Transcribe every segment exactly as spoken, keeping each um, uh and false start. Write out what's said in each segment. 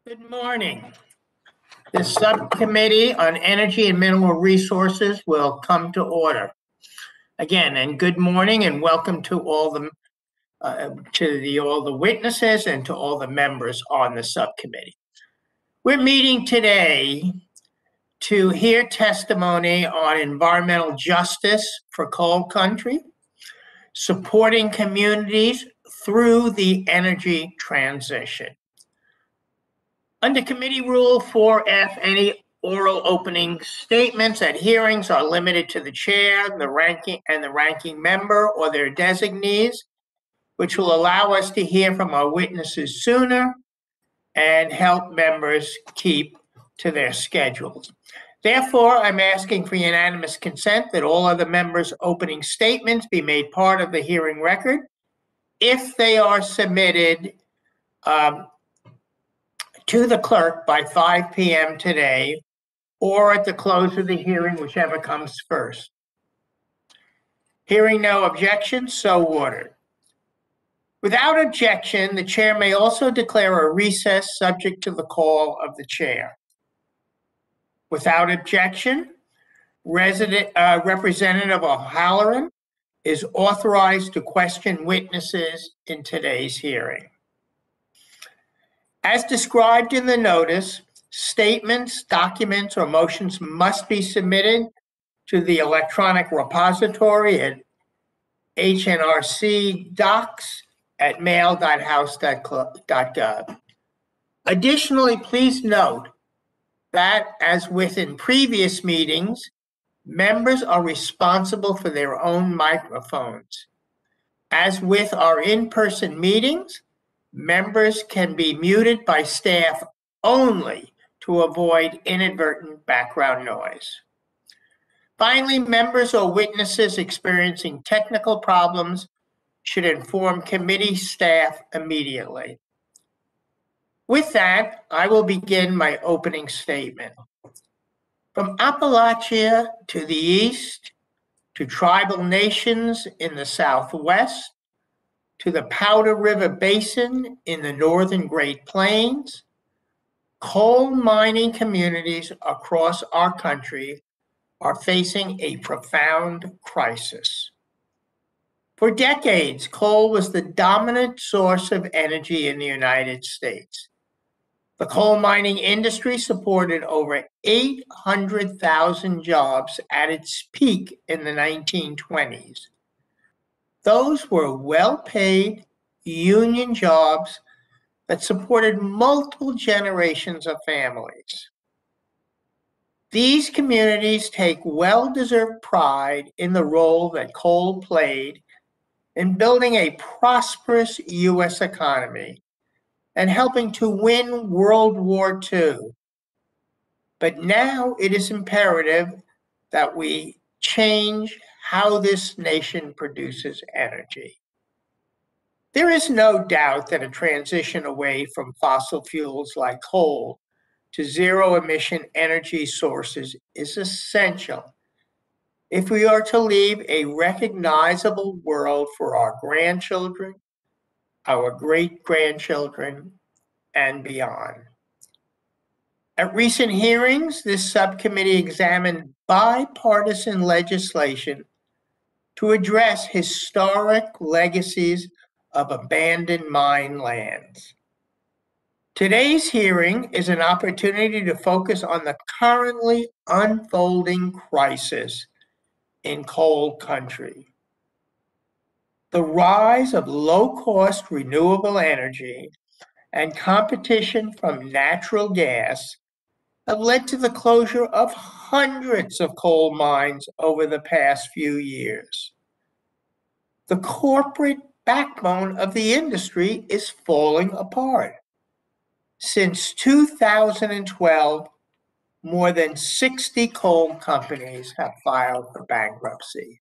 Good morning. The Subcommittee on Energy and Mineral Resources will come to order. Again, and good morning and welcome to all the uh, to the all the witnesses and to all the members on the subcommittee. We're meeting today to hear testimony on environmental justice for coal country, supporting communities through the energy transition. Under Committee Rule four F, any oral opening statements at hearings are limited to the chair, the ranking, and the ranking member or their designees, which will allow us to hear from our witnesses sooner and help members keep to their schedules. Therefore, I'm asking for unanimous consent that all other members' opening statements be made part of the hearing record if they are submitted um, to the clerk by five P M today or at the close of the hearing, whichever comes first. Hearing no objections, so ordered. Without objection, the chair may also declare a recess subject to the call of the chair. Without objection, resident, uh, Representative O'Halloran is authorized to question witnesses in today's hearing. As described in the notice, statements, documents, or motions must be submitted to the electronic repository at H N R C docs at mail dot house dot gov. Additionally, please note that, as within previous meetings, members are responsible for their own microphones. As with our in-person meetings, members can be muted by staff only to avoid inadvertent background noise. Finally, members or witnesses experiencing technical problems should inform committee staff immediately. With that, I will begin my opening statement. From Appalachia to the east, to tribal nations in the southwest, to the Powder River Basin in the northern Great Plains, coal mining communities across our country are facing a profound crisis. For decades, coal was the dominant source of energy in the United States. The coal mining industry supported over eight hundred thousand jobs at its peak in the nineteen twenties. Those were well-paid union jobs that supported multiple generations of families. These communities take well-deserved pride in the role that coal played in building a prosperous U S economy and helping to win World War Two. But now it is imperative that we change how this nation produces energy. There is no doubt that a transition away from fossil fuels like coal to zero-emission energy sources is essential if we are to leave a recognizable world for our grandchildren, our great-grandchildren, and beyond. At recent hearings, this subcommittee examined bipartisan legislation to address historic legacies of abandoned mine lands. Today's hearing is an opportunity to focus on the currently unfolding crisis in coal country. The rise of low-cost renewable energy and competition from natural gas have led to the closure of hundreds of coal mines over the past few years. The corporate backbone of the industry is falling apart. Since two thousand twelve, more than sixty coal companies have filed for bankruptcy.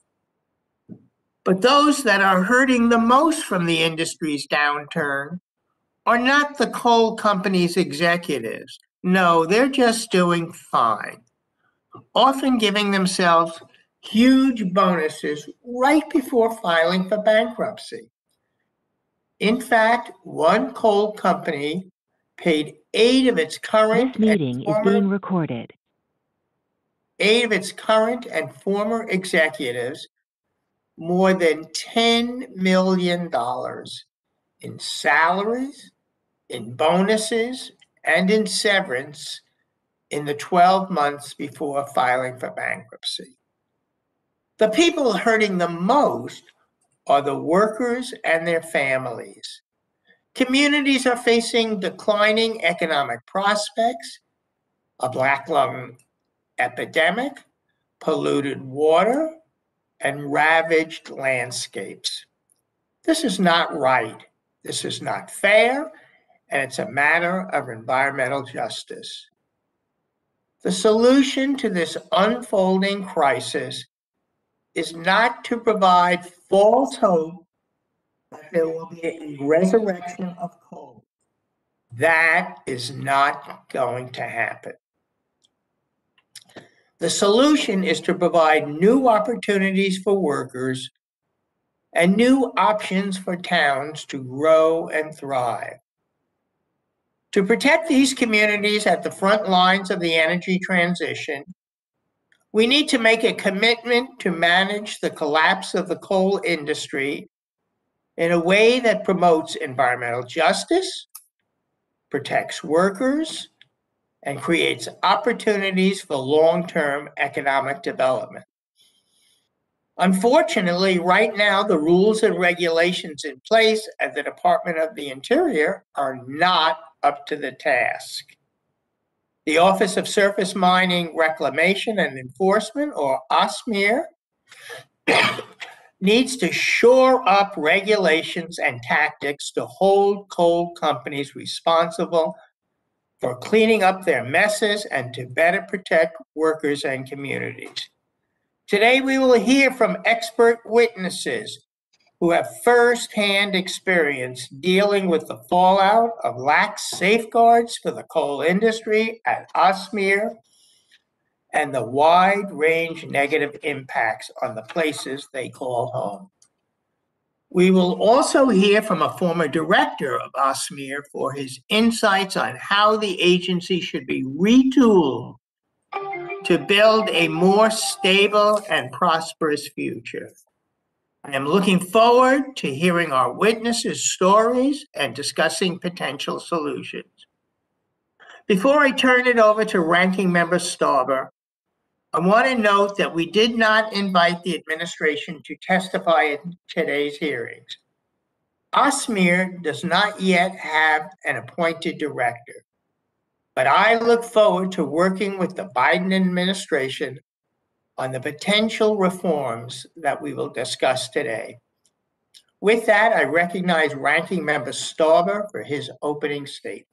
But those that are hurting the most from the industry's downturn are not the coal companies' executives. No, they're just doing fine, often giving themselves huge bonuses right before filing for bankruptcy. In fact, one coal company paid eight of its current This meeting and is former being recorded. eight of its current and former executives more than ten million dollars in salaries, in bonuses, and in severance in the twelve months before filing for bankruptcy. The people hurting the most are the workers and their families. Communities are facing declining economic prospects, a black lung epidemic, polluted water, and ravaged landscapes. This is not right. This is not fair, and it's a matter of environmental justice. The solution to this unfolding crisis is not to provide false hope that there will be a resurrection of coal. That is not going to happen. The solution is to provide new opportunities for workers and new options for towns to grow and thrive. To protect these communities at the front lines of the energy transition, we need to make a commitment to manage the collapse of the coal industry in a way that promotes environmental justice, protects workers, and creates opportunities for long-term economic development. Unfortunately, right now, the rules and regulations in place at the Department of the Interior are not up to the task. The Office of Surface Mining Reclamation and Enforcement, or OSMIR, needs to shore up regulations and tactics to hold coal companies responsible for cleaning up their messes and to better protect workers and communities. Today, we will hear from expert witnesses who have firsthand experience dealing with the fallout of lax safeguards for the coal industry at OSMIR and the wide range negative impacts on the places they call home. We will also hear from a former director of OSMIR for his insights on how the agency should be retooled to build a more stable and prosperous future. I am looking forward to hearing our witnesses' stories and discussing potential solutions. Before I turn it over to Ranking Member Stauber, I want to note that we did not invite the administration to testify in today's hearings. OSMIR does not yet have an appointed director, but I look forward to working with the Biden administration on the potential reforms that we will discuss today. With that, I recognize Ranking Member Stauber for his opening statement.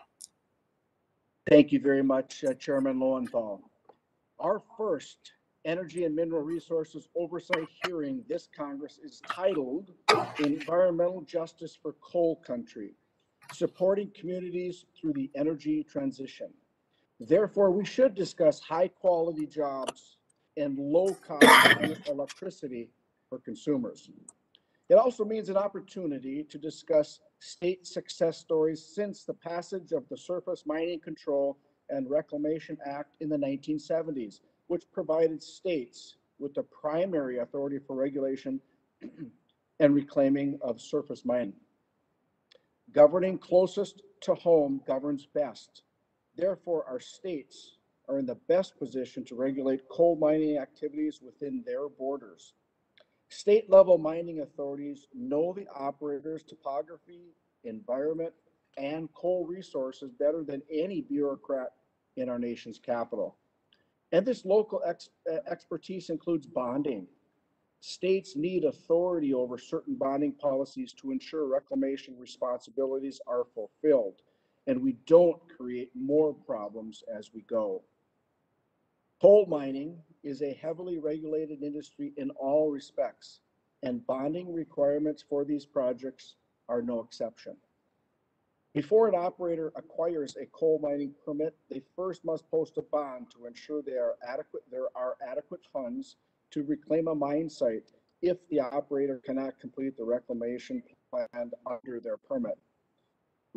Thank you very much, uh, Chairman Lowenthal. Our first Energy and Mineral Resources Oversight hearing this Congress is titled Environmental Justice for Coal Country, Supporting Communities Through the Energy Transition. Therefore, we should discuss high-quality jobs and low-cost electricity for consumers. It also means an opportunity to discuss state success stories since the passage of the Surface Mining Control and Reclamation Act in the nineteen seventies, which provided states with the primary authority for regulation and reclaiming of surface mining. Governing closest to home governs best. Therefore, our states are in the best position to regulate coal mining activities within their borders. State-level mining authorities know the operator's topography, environment, and coal resources better than any bureaucrat in our nation's capital. And this local ex expertise includes bonding. States need authority over certain bonding policies to ensure reclamation responsibilities are fulfilled, and we don't create more problems as we go. Coal mining is a heavily regulated industry in all respects, and bonding requirements for these projects are no exception. Before an operator acquires a coal mining permit, they first must post a bond to ensure they are adequate, there are adequate funds to reclaim a mine site if the operator cannot complete the reclamation planned under their permit.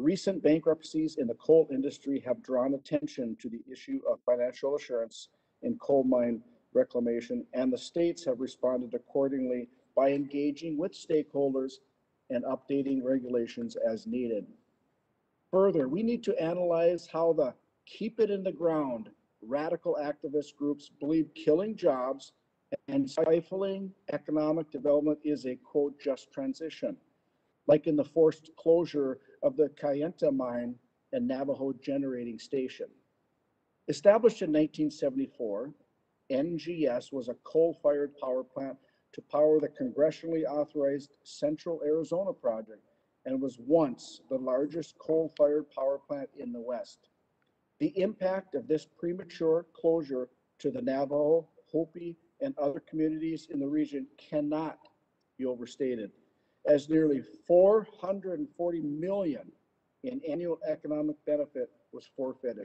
Recent bankruptcies in the coal industry have drawn attention to the issue of financial assurance in coal mine reclamation, and the states have responded accordingly by engaging with stakeholders and updating regulations as needed. Further, we need to analyze how the keep it in the ground radical activist groups believe killing jobs and stifling economic development is a, quote, just transition, like in the forced closure of the Kayenta mine and Navajo generating station. Established in nineteen seventy-four, N G S was a coal-fired power plant to power the congressionally authorized Central Arizona project and was once the largest coal-fired power plant in the West. The impact of this premature closure to the Navajo, Hopi, and other communities in the region cannot be overstated, as nearly four hundred forty million in annual economic benefit was forfeited.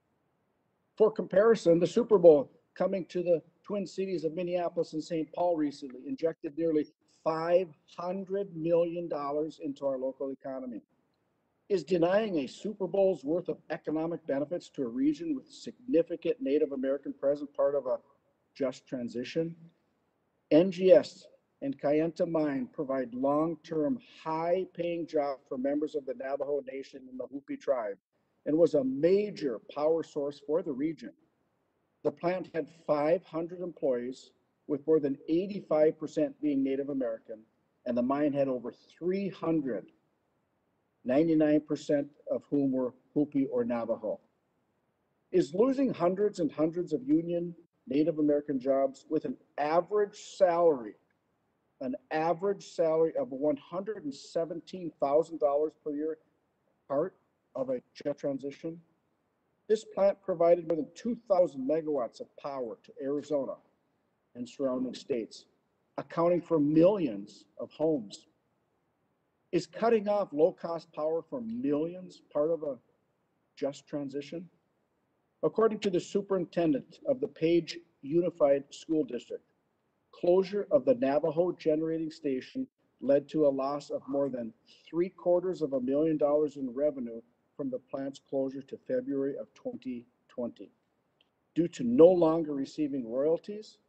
For comparison, the Super Bowl coming to the Twin Cities of Minneapolis and Saint Paul recently injected nearly five hundred million dollars into our local economy. Is denying a Super Bowl's worth of economic benefits to a region with significant Native American presence part of a just transition? N G S and Kayenta Mine provide long-term, high-paying jobs for members of the Navajo Nation and the Hopi tribe, and was a major power source for the region. The plant had five hundred employees, with more than eighty-five percent being Native American, and the mine had over three hundred, ninety-nine percent of whom were Hopi or Navajo. Is losing hundreds and hundreds of union Native American jobs with an average salary, an average salary of one hundred seventeen thousand dollars per year, part of a just transition? This plant provided more than two thousand megawatts of power to Arizona and surrounding states, accounting for millions of homes. Is cutting off low-cost power for millions part of a just transition? According to the superintendent of the Page Unified School District, closure of the Navajo generating station led to a loss of more than three quarters of a million dollars in revenue from the plant's closure to February of twenty twenty, due to no longer receiving royalties,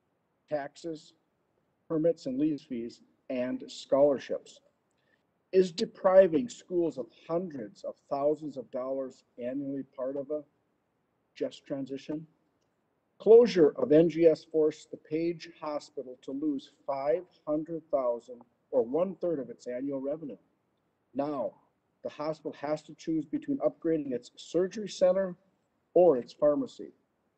taxes, permits and lease fees, and scholarships. Is depriving schools of hundreds of thousands of dollars annually part of a just transition? Closure of N G S forced the Page Hospital to lose five hundred thousand dollars or one third of its annual revenue. Now, the hospital has to choose between upgrading its surgery center or its pharmacy.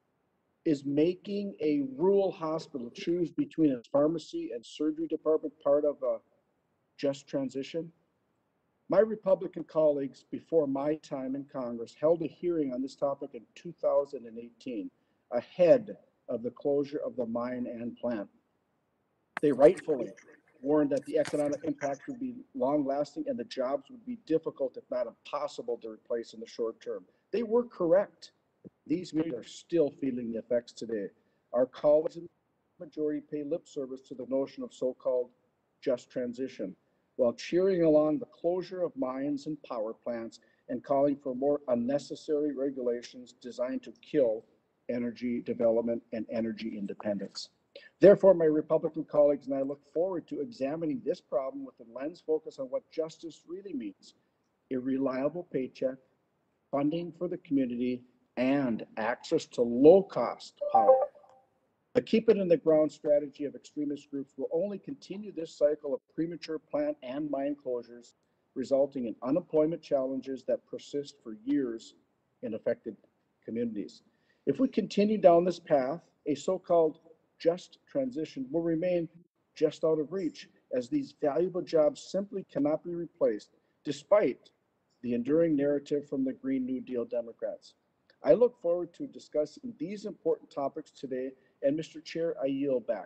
Is making a rural hospital choose between its pharmacy and surgery department part of a just transition? My Republican colleagues before my time in Congress held a hearing on this topic in two thousand eighteen, ahead of the closure of the mine and plant. They rightfully warned that the economic impact would be long-lasting and the jobs would be difficult, if not impossible, to replace in the short term. They were correct. These meetings are still feeling the effects today. Our colleagues in the majority pay lip service to the notion of so-called just transition, while cheering along the closure of mines and power plants and calling for more unnecessary regulations designed to kill energy development and energy independence. Therefore, my Republican colleagues and I look forward to examining this problem with a lens focused on what justice really means: a reliable paycheck, funding for the community, and access to low-cost power. The keep it in the ground strategy of extremist groups will only continue this cycle of premature plant and mine closures, resulting in unemployment challenges that persist for years in affected communities. If we continue down this path, a so-called just transition will remain just out of reach, as these valuable jobs simply cannot be replaced, despite the enduring narrative from the Green New Deal Democrats. I look forward to discussing these important topics today, and Mister Chair, I yield back.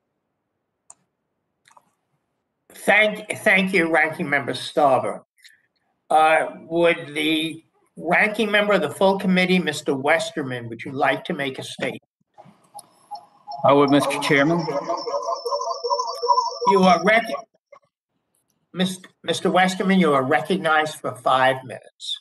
Thank, thank you, Ranking Member Stauber. Uh, would the Ranking Member of the full committee, Mister Westerman, would you like to make a statement? I would, Mister Chairman. You are rec Mister Westerman, you are recognized for five minutes.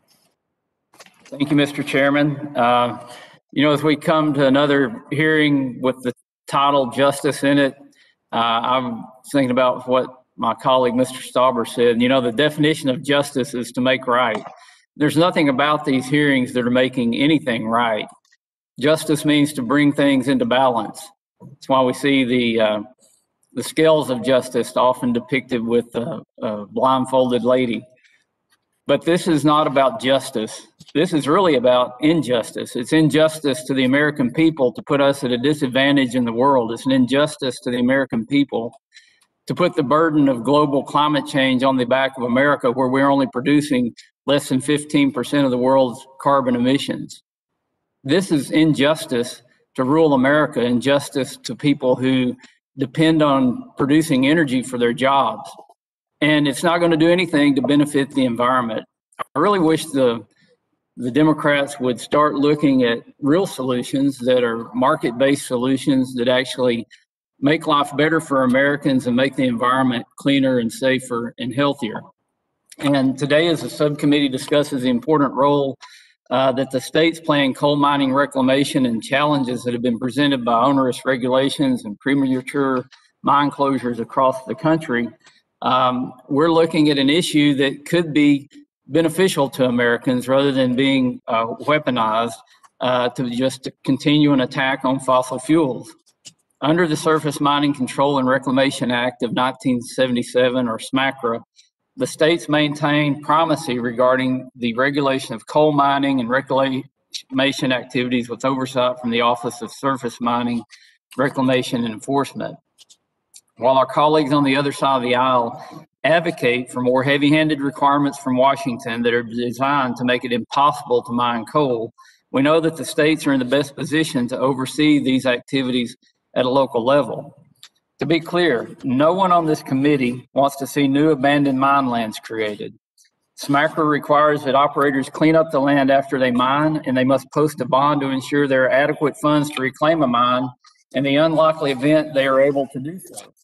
Thank you, Mister Chairman. Uh, you know, as we come to another hearing with the title Justice in it, uh, I'm thinking about what my colleague, Mister Stauber, said. You know, the definition of justice is to make right. There's nothing about these hearings that are making anything right. Justice means to bring things into balance. That's why we see the uh, the scales of justice often depicted with a, a blindfolded lady. But this is not about justice. This is really about injustice. It's injustice to the American people to put us at a disadvantage in the world. It's an injustice to the American people to put the burden of global climate change on the back of America, where we're only producing less than fifteen percent of the world's carbon emissions. This is injustice to rural America, injustice to people who depend on producing energy for their jobs. And it's not going to do anything to benefit the environment. I really wish the, the Democrats would start looking at real solutions that are market-based solutions that actually make life better for Americans and make the environment cleaner and safer and healthier. And today, as the subcommittee discusses the important role uh, that the states play in coal mining reclamation and challenges that have been presented by onerous regulations and premature mine closures across the country, um, we're looking at an issue that could be beneficial to Americans rather than being uh, weaponized uh, to just continue an attack on fossil fuels. Under the Surface Mining Control and Reclamation Act of nineteen seventy-seven, or SMCRA, the states maintain primacy regarding the regulation of coal mining and reclamation activities with oversight from the Office of Surface Mining, Reclamation, and Enforcement. While our colleagues on the other side of the aisle advocate for more heavy-handed requirements from Washington that are designed to make it impossible to mine coal, we know that the states are in the best position to oversee these activities at a local level. To be clear, no one on this committee wants to see new abandoned mine lands created. SMCRA requires that operators clean up the land after they mine, and they must post a bond to ensure there are adequate funds to reclaim a mine in the unlikely event they are able to do so.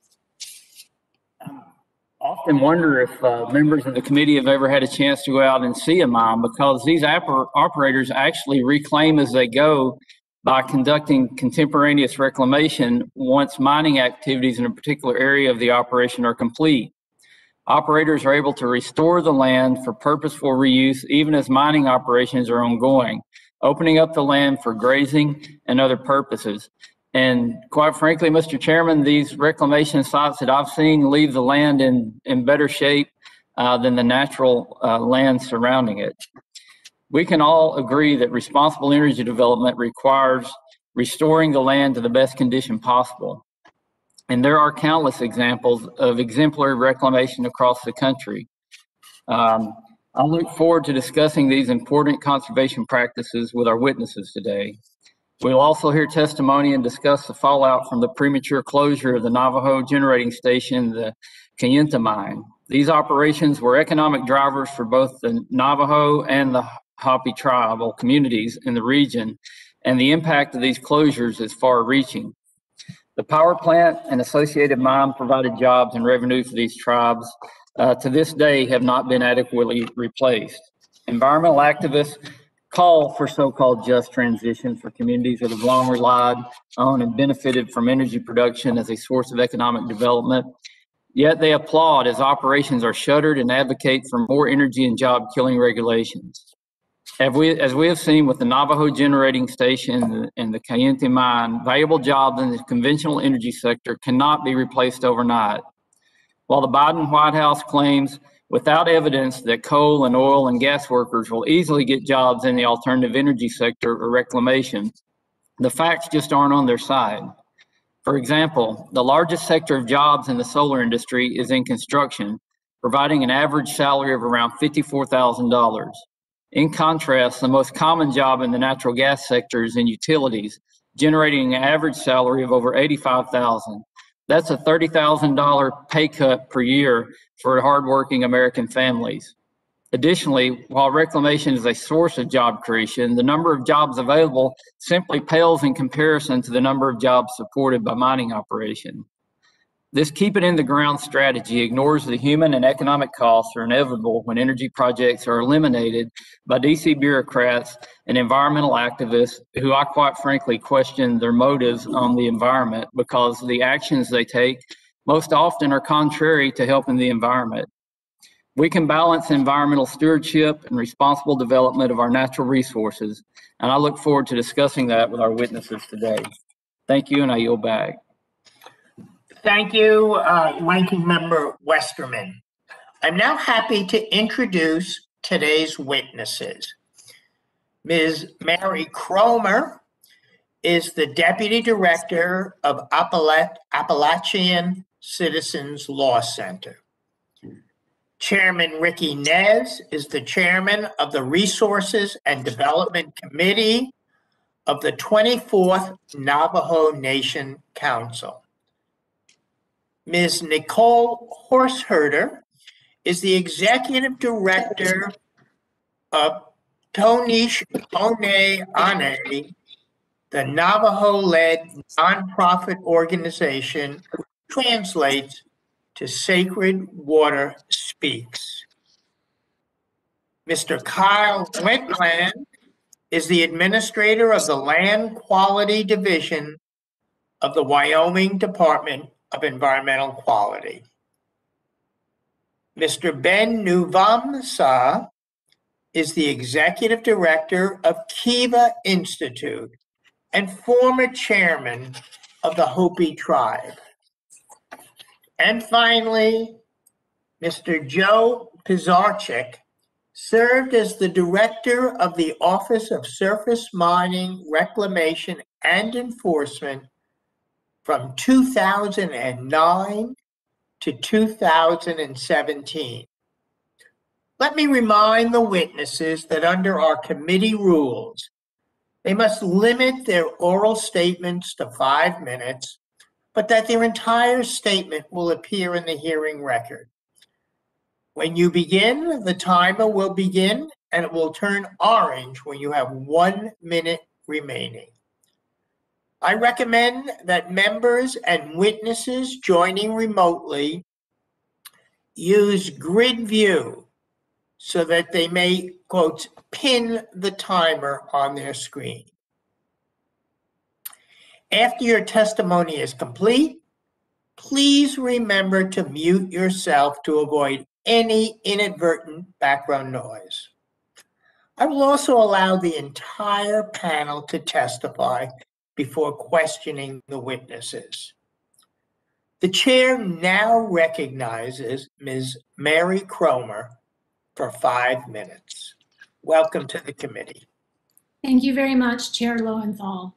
I often wonder if uh, members of the committee have ever had a chance to go out and see a mine, because these operators actually reclaim as they go by conducting contemporaneous reclamation once mining activities in a particular area of the operation are complete. Operators are able to restore the land for purposeful reuse even as mining operations are ongoing, opening up the land for grazing and other purposes. And quite frankly, Mister Chairman, these reclamation sites that I've seen leave the land in, in better shape uh, than the natural uh, land surrounding it. We can all agree that responsible energy development requires restoring the land to the best condition possible. And there are countless examples of exemplary reclamation across the country. Um, I look forward to discussing these important conservation practices with our witnesses today. We'll also hear testimony and discuss the fallout from the premature closure of the Navajo generating station, the Kayenta mine. These operations were economic drivers for both the Navajo and the Hopi tribal communities in the region, and the impact of these closures is far-reaching. The power plant and associated mine provided jobs and revenue for these tribes uh, to this day have not been adequately replaced. Environmental activists call for so-called just transition for communities that have long relied on and benefited from energy production as a source of economic development. Yet they applaud as operations are shuttered and advocate for more energy and job-killing regulations. As we, as we have seen with the Navajo generating station and the Kayenta mine, valuable jobs in the conventional energy sector cannot be replaced overnight. While the Biden White House claims without evidence that coal and oil and gas workers will easily get jobs in the alternative energy sector or reclamation, the facts just aren't on their side. For example, the largest sector of jobs in the solar industry is in construction, providing an average salary of around fifty-four thousand dollars. In contrast, the most common job in the natural gas sector is in utilities, generating an average salary of over eighty-five thousand dollars. That's a thirty thousand dollars pay cut per year for hardworking American families. Additionally, while reclamation is a source of job creation, the number of jobs available simply pales in comparison to the number of jobs supported by mining operations. This keep it in the ground strategy ignores the human and economic costs are inevitable when energy projects are eliminated by D C bureaucrats and environmental activists who I quite frankly question their motives on the environment because the actions they take most often are contrary to helping the environment. We can balance environmental stewardship and responsible development of our natural resources, and I look forward to discussing that with our witnesses today. Thank you, and I yield back. Thank you, uh, Ranking Member Westerman. I'm now happy to introduce today's witnesses. Miz Mary Cromer is the Deputy Director of Appala- Appalachian Citizens Law Center. Chairman Ricky Nez is the Chairman of the Resources and Development Committee of the twenty-fourth Navajo Nation Council. Miz Nicole Horseherder is the Executive Director of Tonish One Ane, the Navajo-led nonprofit organization which translates to Sacred Water Speaks. Mister Kyle Wentland is the Administrator of the Land Quality Division of the Wyoming Department of Environmental Quality. Mister Ben Nuvamsa is the Executive Director of Kiva Institute and former Chairman of the Hopi Tribe. And finally, Mister Joe Pizarchik served as the Director of the Office of Surface Mining, Reclamation, and Enforcement from two thousand nine to two thousand seventeen. Let me remind the witnesses that under our committee rules, they must limit their oral statements to five minutes, but that their entire statement will appear in the hearing record. When you begin, the timer will begin and it will turn orange when you have one minute remaining. I recommend that members and witnesses joining remotely use grid view so that they may, quote, pin the timer on their screen. After your testimony is complete, please remember to mute yourself to avoid any inadvertent background noise. I will also allow the entire panel to testify before questioning the witnesses. The chair now recognizes Miz Mary Cromer for five minutes. Welcome to the committee. Thank you very much, Chair Lowenthal.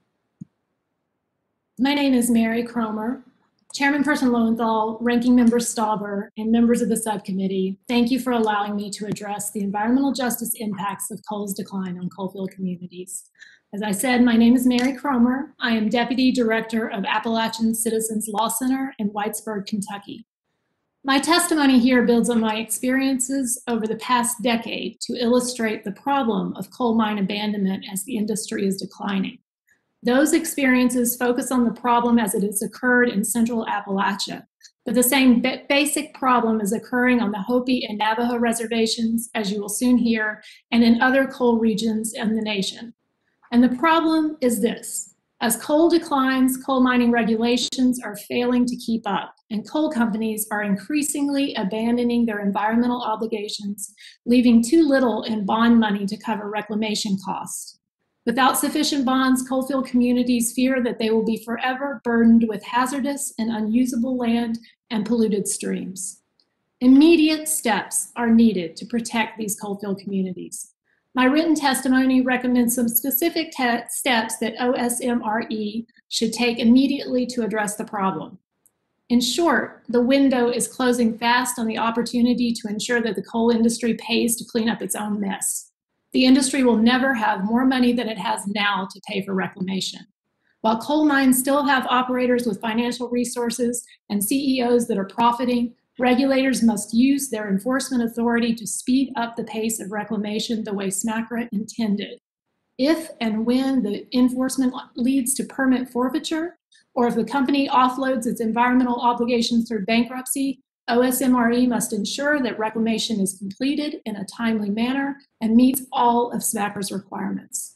My name is Mary Cromer. Chairman-Person Lowenthal, Ranking Member Stauber, and members of the subcommittee, thank you for allowing me to address the environmental justice impacts of coal's decline on coalfield communities. As I said, my name is Mary Cromer. I am Deputy Director of Appalachian Citizens Law Center in Whitesburg, Kentucky. My testimony here builds on my experiences over the past decade to illustrate the problem of coal mine abandonment as the industry is declining. Those experiences focus on the problem as it has occurred in Central Appalachia, but the same basic problem is occurring on the Hopi and Navajo reservations, as you will soon hear, and in other coal regions in the nation. And the problem is this: as coal declines, coal mining regulations are failing to keep up, and coal companies are increasingly abandoning their environmental obligations, leaving too little in bond money to cover reclamation costs. Without sufficient bonds, coalfield communities fear that they will be forever burdened with hazardous and unusable land and polluted streams. Immediate steps are needed to protect these coalfield communities. My written testimony recommends some specific steps that O S M R E should take immediately to address the problem. In short, the window is closing fast on the opportunity to ensure that the coal industry pays to clean up its own mess. The industry will never have more money than it has now to pay for reclamation. While coal mines still have operators with financial resources and C E Os that are profiting, regulators must use their enforcement authority to speed up the pace of reclamation the way SMACRA intended. If and when the enforcement leads to permit forfeiture, or if the company offloads its environmental obligations through bankruptcy, O S M R E must ensure that reclamation is completed in a timely manner and meets all of SMACRA's requirements.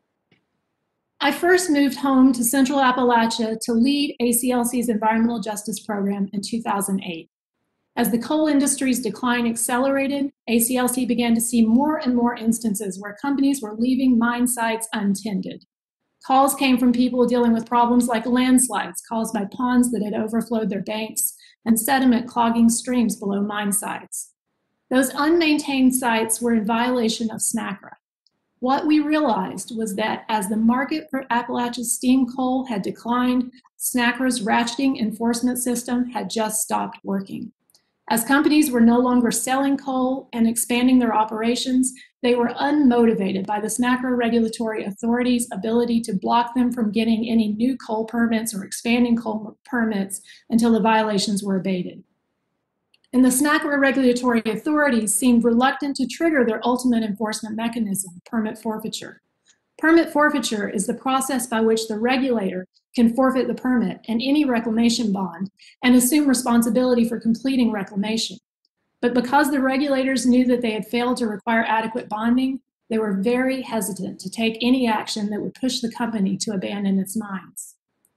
I first moved home to Central Appalachia to lead A C L C's environmental justice program in two thousand eight. As the coal industry's decline accelerated, A C L C began to see more and more instances where companies were leaving mine sites untended. Calls came from people dealing with problems like landslides caused by ponds that had overflowed their banks and sediment clogging streams below mine sites. Those unmaintained sites were in violation of SMACRA. What we realized was that as the market for Appalachia's steam coal had declined, SMACRA's ratcheting enforcement system had just stopped working. As companies were no longer selling coal and expanding their operations, they were unmotivated by the SMACRA regulatory authority's ability to block them from getting any new coal permits or expanding coal permits until the violations were abated. And the SMACRA regulatory authorities seemed reluctant to trigger their ultimate enforcement mechanism, permit forfeiture. Permit forfeiture is the process by which the regulator can forfeit the permit and any reclamation bond and assume responsibility for completing reclamation. But because the regulators knew that they had failed to require adequate bonding, they were very hesitant to take any action that would push the company to abandon its mines.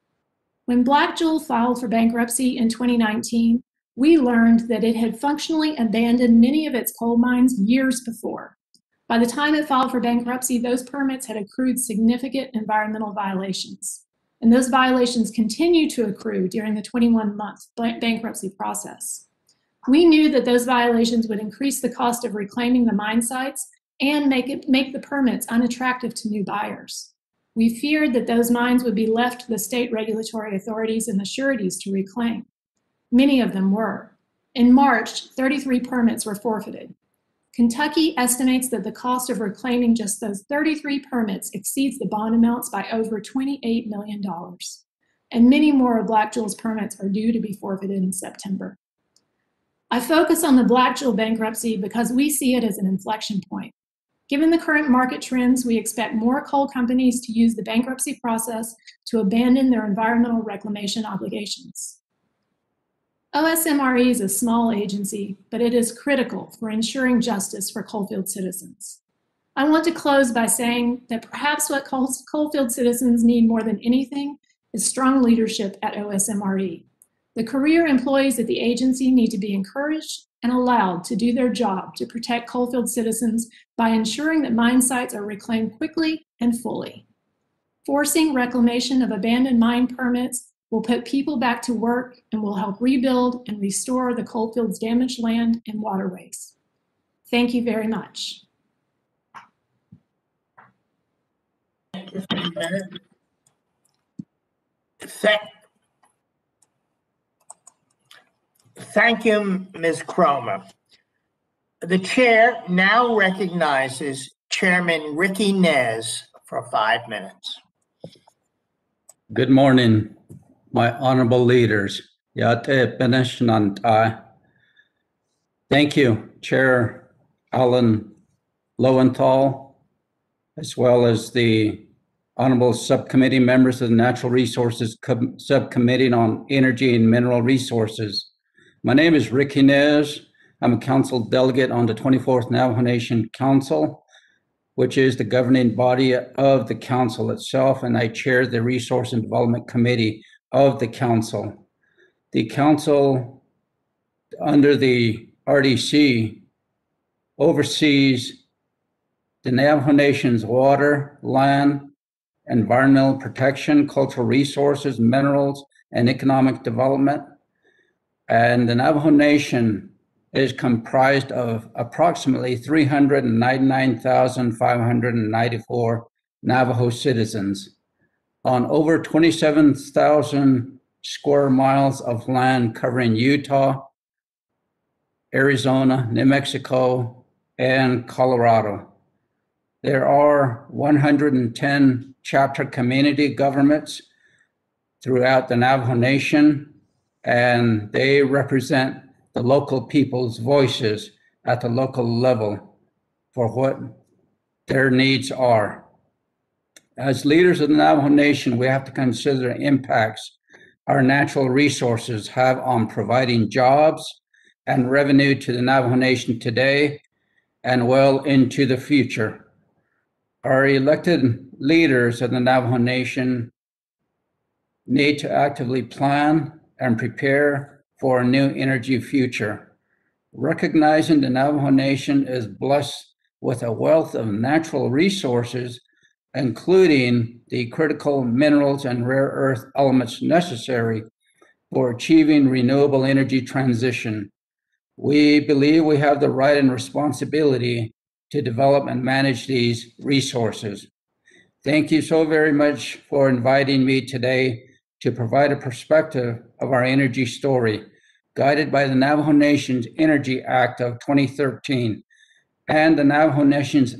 When Blackjewel filed for bankruptcy in twenty nineteen, we learned that it had functionally abandoned many of its coal mines years before. By the time it filed for bankruptcy, those permits had accrued significant environmental violations. And those violations continue to accrue during the twenty-one month bankruptcy process. We knew that those violations would increase the cost of reclaiming the mine sites and make, it, make the permits unattractive to new buyers. We feared that those mines would be left to the state regulatory authorities and the sureties to reclaim. Many of them were. In March, thirty-three permits were forfeited. Kentucky estimates that the cost of reclaiming just those thirty-three permits exceeds the bond amounts by over twenty-eight million dollars. And many more of Blackjewel's permits are due to be forfeited in September. I focus on the Blackjewel bankruptcy because we see it as an inflection point. Given the current market trends, we expect more coal companies to use the bankruptcy process to abandon their environmental reclamation obligations. O S M R E is a small agency, but it is critical for ensuring justice for Coalfield citizens. I want to close by saying that perhaps what Coalfield citizens need more than anything is strong leadership at O S M R E. The career employees at the agency need to be encouraged and allowed to do their job to protect Coalfield citizens by ensuring that mine sites are reclaimed quickly and fully. Forcing reclamation of abandoned mine permits will put people back to work and will help rebuild and restore the Coalfield's damaged land and waterways. Thank you very much. Thank you for a minute. Thank, thank you, Miz Cromer. The chair now recognizes Chairman Ricky Nez for five minutes. Good morning, my honorable leaders. Yate Beneshnantai. Thank you, Chair Alan Lowenthal, as well as the honorable subcommittee members of the Natural Resources Subcommittee on Energy and Mineral Resources. My name is Ricky Nez. I'm a council delegate on the twenty-fourth Navajo Nation Council, which is the governing body of the council itself, and I chair the Resource and Development Committee of the council. The council, under the R D C, oversees the Navajo Nation's water, land, environmental protection, cultural resources, minerals, and economic development. And the Navajo Nation is comprised of approximately three hundred ninety-nine thousand five hundred ninety-four Navajo citizens on over twenty-seven thousand square miles of land covering Utah, Arizona, New Mexico, and Colorado. There are one hundred ten chapter community governments throughout the Navajo Nation, and they represent the local people's voices at the local level for what their needs are. As leaders of the Navajo Nation, we have to consider the impacts our natural resources have on providing jobs and revenue to the Navajo Nation today and well into the future. Our elected leaders of the Navajo Nation need to actively plan and prepare for a new energy future. Recognizing the Navajo Nation is blessed with a wealth of natural resources, including the critical minerals and rare earth elements necessary for achieving renewable energy transition. We believe we have the right and responsibility to develop and manage these resources. Thank you so very much for inviting me today to provide a perspective of our energy story, guided by the Navajo Nation's Energy Act of twenty thirteen and the Navajo Nation's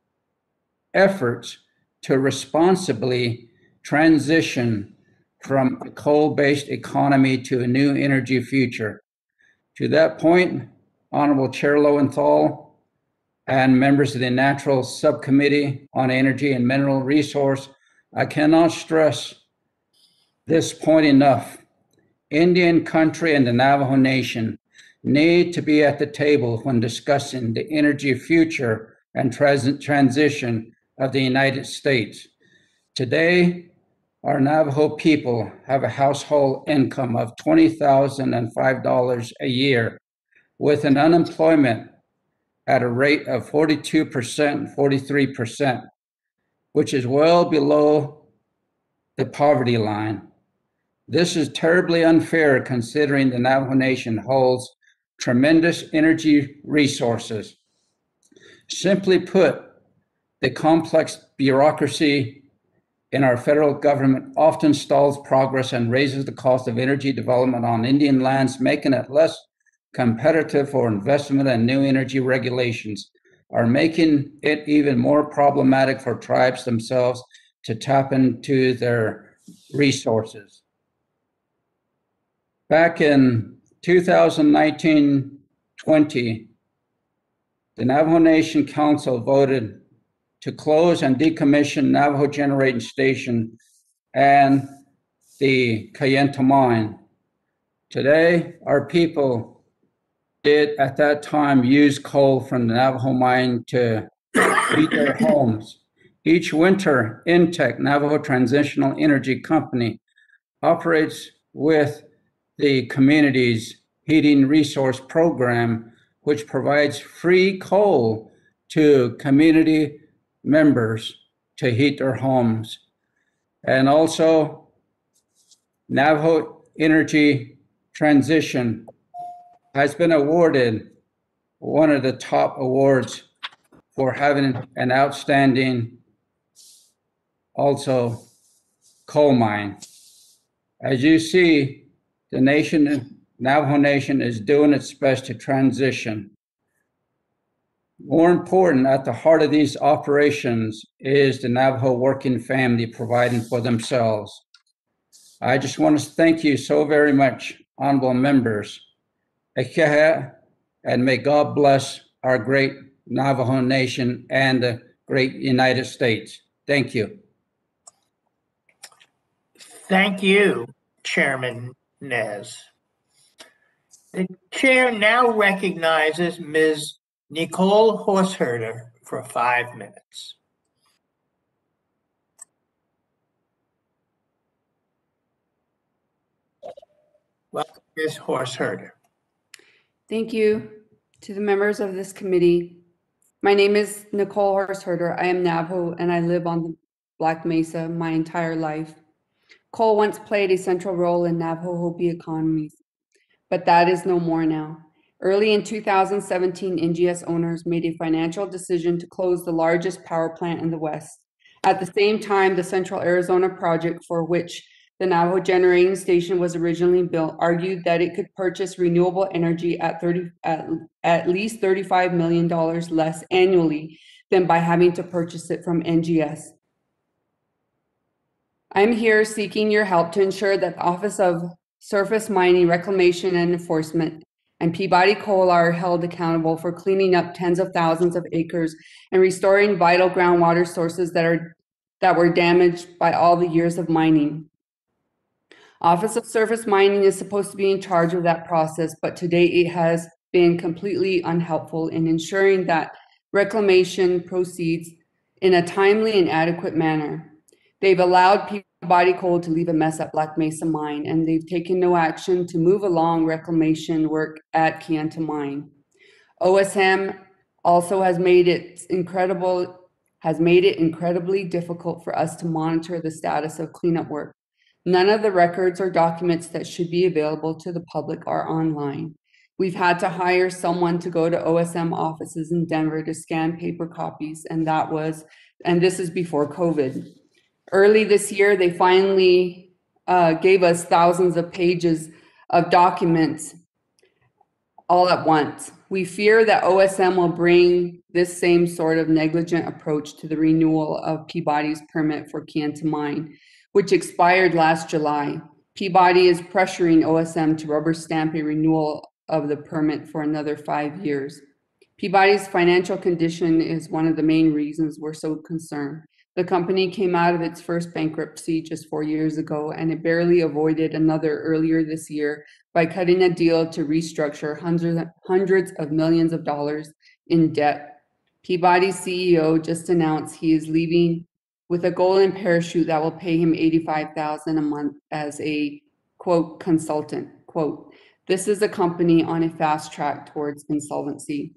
efforts to responsibly transition from a coal-based economy to a new energy future. To that point, Honorable Chair Lowenthal and members of the Natural Subcommittee on Energy and Mineral Resource, I cannot stress this point enough. Indian country and the Navajo Nation need to be at the table when discussing the energy future and trans- transition of the United States. Today, our Navajo people have a household income of twenty thousand five dollars a year, with an unemployment at a rate of forty-two percent and forty-three percent, which is well below the poverty line. This is terribly unfair considering the Navajo Nation holds tremendous energy resources. Simply put, the complex bureaucracy in our federal government often stalls progress and raises the cost of energy development on Indian lands, making it less competitive for investment, and new energy regulations are making it even more problematic for tribes themselves to tap into their resources. Back in two thousand nineteen twenty, the Navajo Nation Council voted to close and decommission Navajo Generating Station and the Kayenta Mine. Today, our people did at that time use coal from the Navajo mine to heat their homes. Each winter, Intech, Navajo Transitional Energy Company, operates with the community's heating resource program, which provides free coal to community members to heat their homes. And also, Navajo Energy Transition has been awarded one of the top awards for having an outstanding, also, coal mine. As you see, the nation, Navajo Nation, is doing its best to transition. More important, at the heart of these operations is the Navajo working family providing for themselves. I just want to thank you so very much, honorable members. And may God bless our great Navajo Nation and the great United States. Thank you. Thank you, Chairman Nez. The chair now recognizes Miz Nicole Horseherder for five minutes. Welcome, Miz Horseherder. Thank you to the members of this committee. My name is Nicole Horseherder. I am Navajo and I live on the Black Mesa my entire life. Coal once played a central role in Navajo Hopi economies, but that is no more now. Early in two thousand seventeen, N G S owners made a financial decision to close the largest power plant in the West. At the same time, the Central Arizona project, for which the Navajo Generating Station was originally built, argued that it could purchase renewable energy at, thirty, at, at least thirty-five million dollars less annually than by having to purchase it from N G S. I'm here seeking your help to ensure that the Office of Surface Mining, Reclamation and Enforcement and Peabody Coal are held accountable for cleaning up tens of thousands of acres and restoring vital groundwater sources that are that were damaged by all the years of mining. Office of Surface Mining is supposed to be in charge of that process, but to date it has been completely unhelpful in ensuring that reclamation proceeds in a timely and adequate manner. They've allowed Peabody Coal to leave a mess at Black Mesa Mine, and they've taken no action to move along reclamation work at Kayenta Mine. O S M also has made it incredible, has made it incredibly difficult for us to monitor the status of cleanup work. None of the records or documents that should be available to the public are online. We've had to hire someone to go to O S M offices in Denver to scan paper copies, and that was, and this is before COVID. Early this year, they finally uh, gave us thousands of pages of documents all at once. We fear that O S M will bring this same sort of negligent approach to the renewal of Peabody's permit for Kayenta Mine, which expired last July. Peabody is pressuring O S M to rubber stamp a renewal of the permit for another five years. Peabody's financial condition is one of the main reasons we're so concerned. The company came out of its first bankruptcy just four years ago, and it barely avoided another earlier this year by cutting a deal to restructure hundreds, hundreds of millions of dollars in debt. Peabody's C E O just announced he is leaving with a golden parachute that will pay him eighty-five thousand dollars a month as a, quote, consultant, quote. This is a company on a fast track towards insolvency.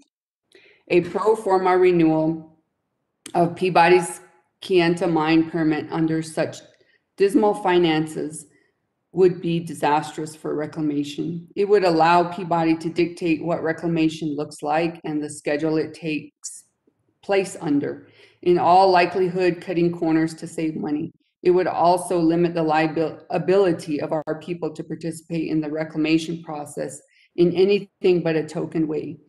A pro forma renewal of Peabody's Kayenta Mine permit under such dismal finances would be disastrous for reclamation. It would allow Peabody to dictate what reclamation looks like and the schedule it takes place under, in all likelihood cutting corners to save money. It would also limit the liability of our people to participate in the reclamation process in anything but a token way.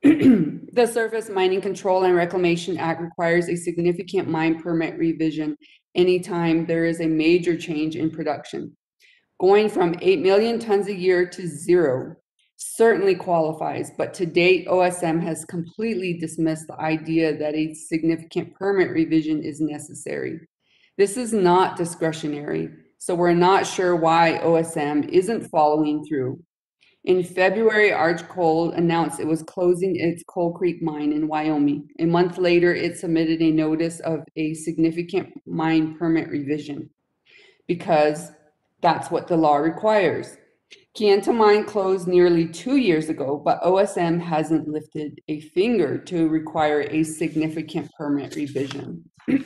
The Surface Mining Control and Reclamation Act requires a significant mine permit revision anytime there is a major change in production. Going from eight million tons a year to zero certainly qualifies, but to date, O S M has completely dismissed the idea that a significant permit revision is necessary. This is not discretionary, so we're not sure why O S M isn't following through. In February, Arch Coal announced it was closing its Coal Creek mine in Wyoming. A month later, it submitted a notice of a significant mine permit revision because that's what the law requires. Kayenta Mine closed nearly two years ago, but O S M hasn't lifted a finger to require a significant permit revision.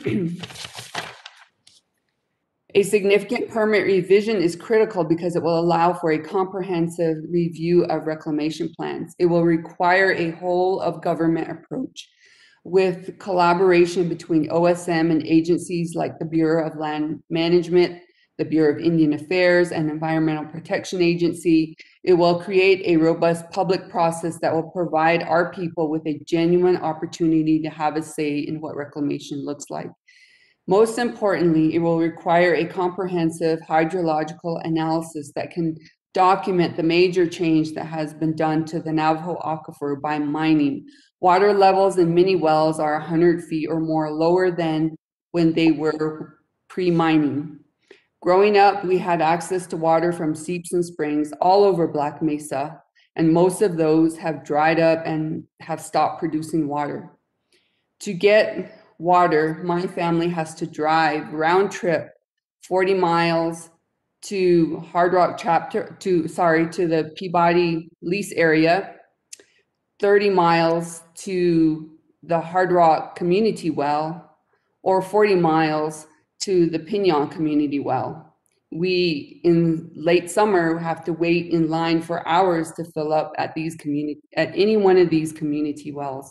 A significant permit revision is critical because it will allow for a comprehensive review of reclamation plans. It will require a whole of government approach with collaboration between O S M and agencies like the Bureau of Land Management, the Bureau of Indian Affairs, and Environmental Protection Agency. It will create a robust public process that will provide our people with a genuine opportunity to have a say in what reclamation looks like. Most importantly, it will require a comprehensive hydrological analysis that can document the major change that has been done to the Navajo aquifer by mining. Water levels in many wells are one hundred feet or more lower than when they were pre-mining. Growing up, we had access to water from seeps and springs all over Black Mesa, and most of those have dried up and have stopped producing water. To get water, my family has to drive round trip forty miles to Hard Rock chapter to sorry to the Peabody lease area, thirty miles to the Hard Rock community well, or forty miles to the Pinon community well. We in late summer have to wait in line for hours to fill up at these community at any one of these community wells.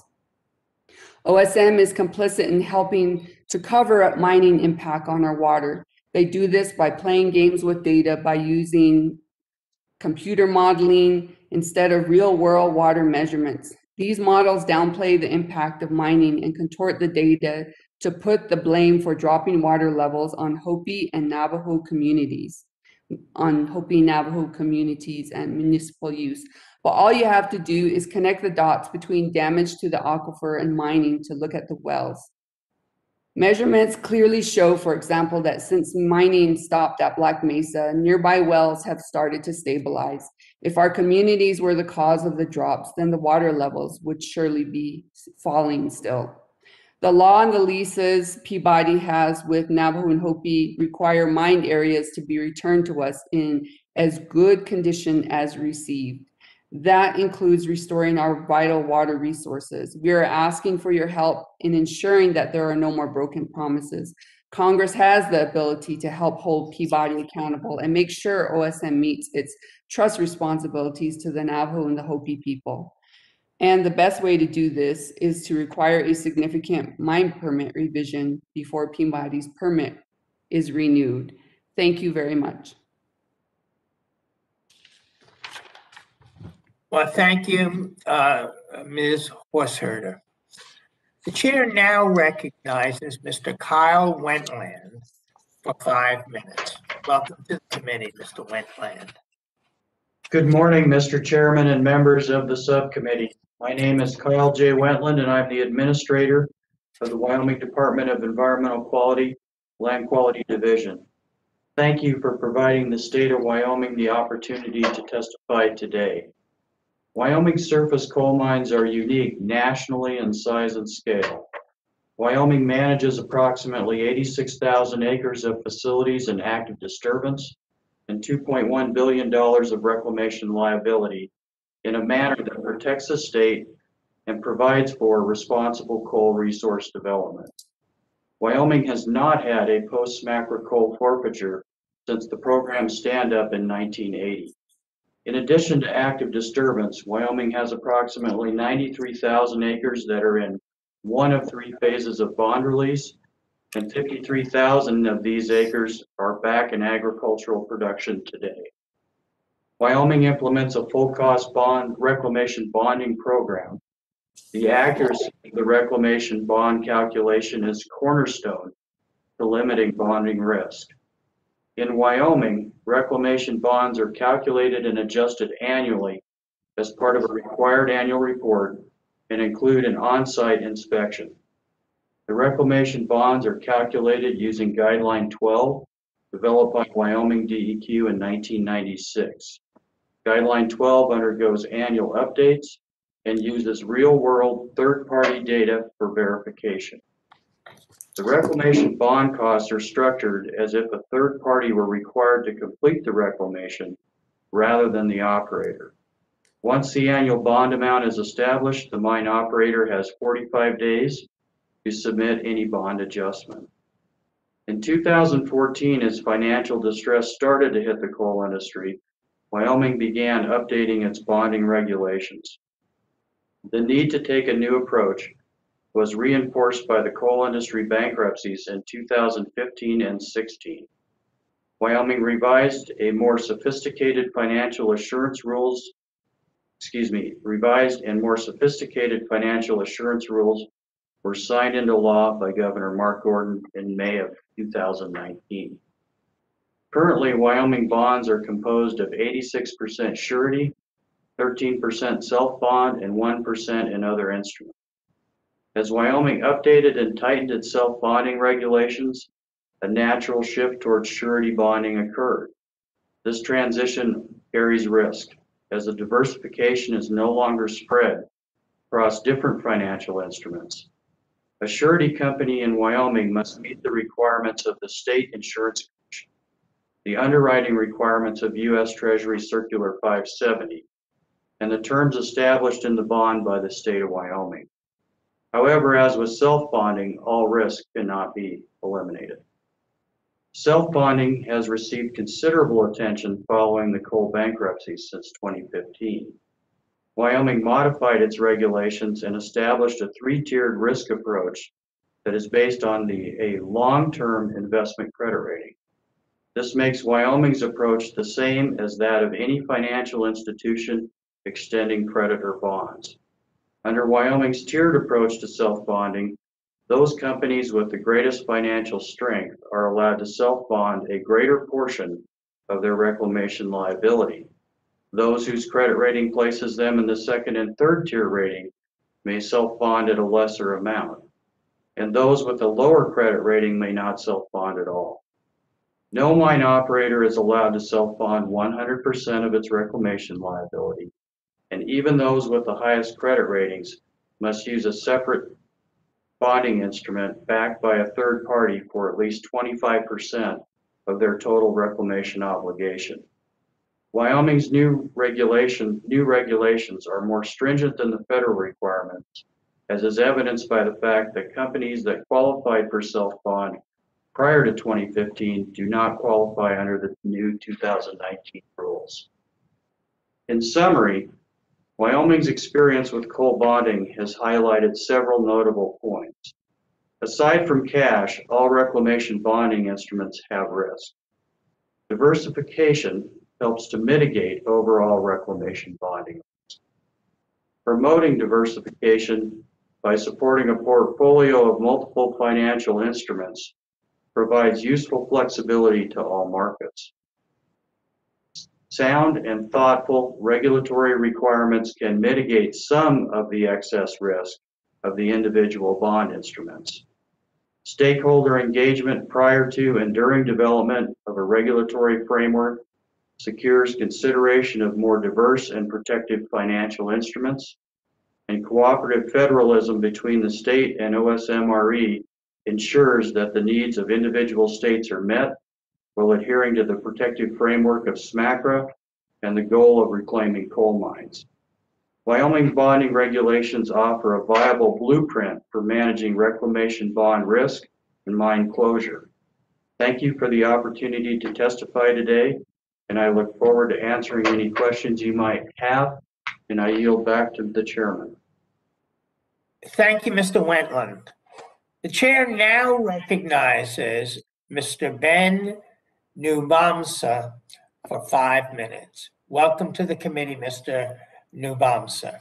O S M is complicit in helping to cover up mining impact on our water. They do this by playing games with data by using computer modeling instead of real-world water measurements. These models downplay the impact of mining and contort the data to put the blame for dropping water levels on Hopi and Navajo communities, on Hopi Navajo communities and municipal use. But all you have to do is connect the dots between damage to the aquifer and mining to look at the wells. Measurements clearly show, for example, that since mining stopped at Black Mesa, nearby wells have started to stabilize. If our communities were the cause of the drops, then the water levels would surely be falling still. The law and the leases Peabody has with Navajo and Hopi require mined areas to be returned to us in as good condition as received. That includes restoring our vital water resources. We are asking for your help in ensuring that there are no more broken promises. Congress has the ability to help hold Peabody accountable and make sure O S M meets its trust responsibilities to the Navajo and the Hopi people. And the best way to do this is to require a significant mine permit revision before Peabody's permit is renewed. Thank you very much. Well, thank you, uh, Miz Horseherder. The chair now recognizes Mister Kyle Wentland for five minutes. Welcome to the committee, Mister Wentland. Good morning, Mister Chairman and members of the subcommittee. My name is Kyle J. Wentland, and I'm the administrator of the Wyoming Department of Environmental Quality, Land Quality Division. Thank you for providing the state of Wyoming the opportunity to testify today. Wyoming surface coal mines are unique nationally in size and scale. Wyoming manages approximately eighty-six thousand acres of facilities in active disturbance and two point one billion dollars of reclamation liability in a manner that protects the state and provides for responsible coal resource development. Wyoming has not had a post-SMCRA coal forfeiture since the program's stand-up in nineteen eighty. In addition to active disturbance, Wyoming has approximately ninety-three thousand acres that are in one of three phases of bond release, and fifty-three thousand of these acres are back in agricultural production today. Wyoming implements a full-cost bond reclamation bonding program. The accuracy of the reclamation bond calculation is cornerstone to limiting bonding risk. In Wyoming, reclamation bonds are calculated and adjusted annually as part of a required annual report and include an on-site inspection. The reclamation bonds are calculated using Guideline twelve, developed by Wyoming D E Q in nineteen ninety-six. Guideline twelve undergoes annual updates and uses real-world third-party data for verification. The reclamation bond costs are structured as if a third party were required to complete the reclamation rather than the operator. Once the annual bond amount is established, the mine operator has forty-five days to submit any bond adjustment. In two thousand fourteen, as financial distress started to hit the coal industry, Wyoming began updating its bonding regulations. The need to take a new approach was reinforced by the coal industry bankruptcies in two thousand fifteen and sixteen. Wyoming revised a more sophisticated financial assurance rules, excuse me, revised and more sophisticated financial assurance rules were signed into law by Governor Mark Gordon in May of two thousand nineteen. Currently, Wyoming bonds are composed of eighty-six percent surety, thirteen percent self-bond, and one percent in other instruments. As Wyoming updated and tightened its self-bonding regulations, a natural shift towards surety bonding occurred. This transition carries risk, as the diversification is no longer spread across different financial instruments. A surety company in Wyoming must meet the requirements of the State Insurance Commission, the underwriting requirements of U S Treasury Circular five seventy, and the terms established in the bond by the state of Wyoming. However, as with self-bonding, all risk cannot be eliminated. Self-bonding has received considerable attention following the coal bankruptcy since twenty fifteen. Wyoming modified its regulations and established a three-tiered risk approach that is based on the, a long-term investment credit rating. This makes Wyoming's approach the same as that of any financial institution extending credit or bonds. Under Wyoming's tiered approach to self-bonding, those companies with the greatest financial strength are allowed to self-bond a greater portion of their reclamation liability. Those whose credit rating places them in the second and third tier rating may self-bond at a lesser amount. and those with a lower credit rating may not self-bond at all. No mine operator is allowed to self-bond one hundred percent of its reclamation liability, and even those with the highest credit ratings must use a separate bonding instrument backed by a third party for at least twenty-five percent of their total reclamation obligation. Wyoming's new regulation, new regulations are more stringent than the federal requirements, as is evidenced by the fact that companies that qualified for self-bond prior to twenty fifteen do not qualify under the new two thousand nineteen rules. In summary, Wyoming's experience with coal bonding has highlighted several notable points. Aside from cash, all reclamation bonding instruments have risk. Diversification helps to mitigate overall reclamation bonding risk. Promoting diversification by supporting a portfolio of multiple financial instruments provides useful flexibility to all markets. Sound and thoughtful regulatory requirements can mitigate some of the excess risk of the individual bond instruments. Stakeholder engagement prior to and during development of a regulatory framework secures consideration of more diverse and protective financial instruments, and cooperative federalism between the state and O S M R E ensures that the needs of individual states are met while adhering to the protective framework of SMACRA and the goal of reclaiming coal mines. Wyoming bonding regulations offer a viable blueprint for managing reclamation bond risk and mine closure. Thank you for the opportunity to testify today, and I look forward to answering any questions you might have, and I yield back to the chairman. Thank you, Mister Wentland. The chair now recognizes Mister Ben Nubamsa for five minutes. Welcome to the committee, Mister Nubamsa.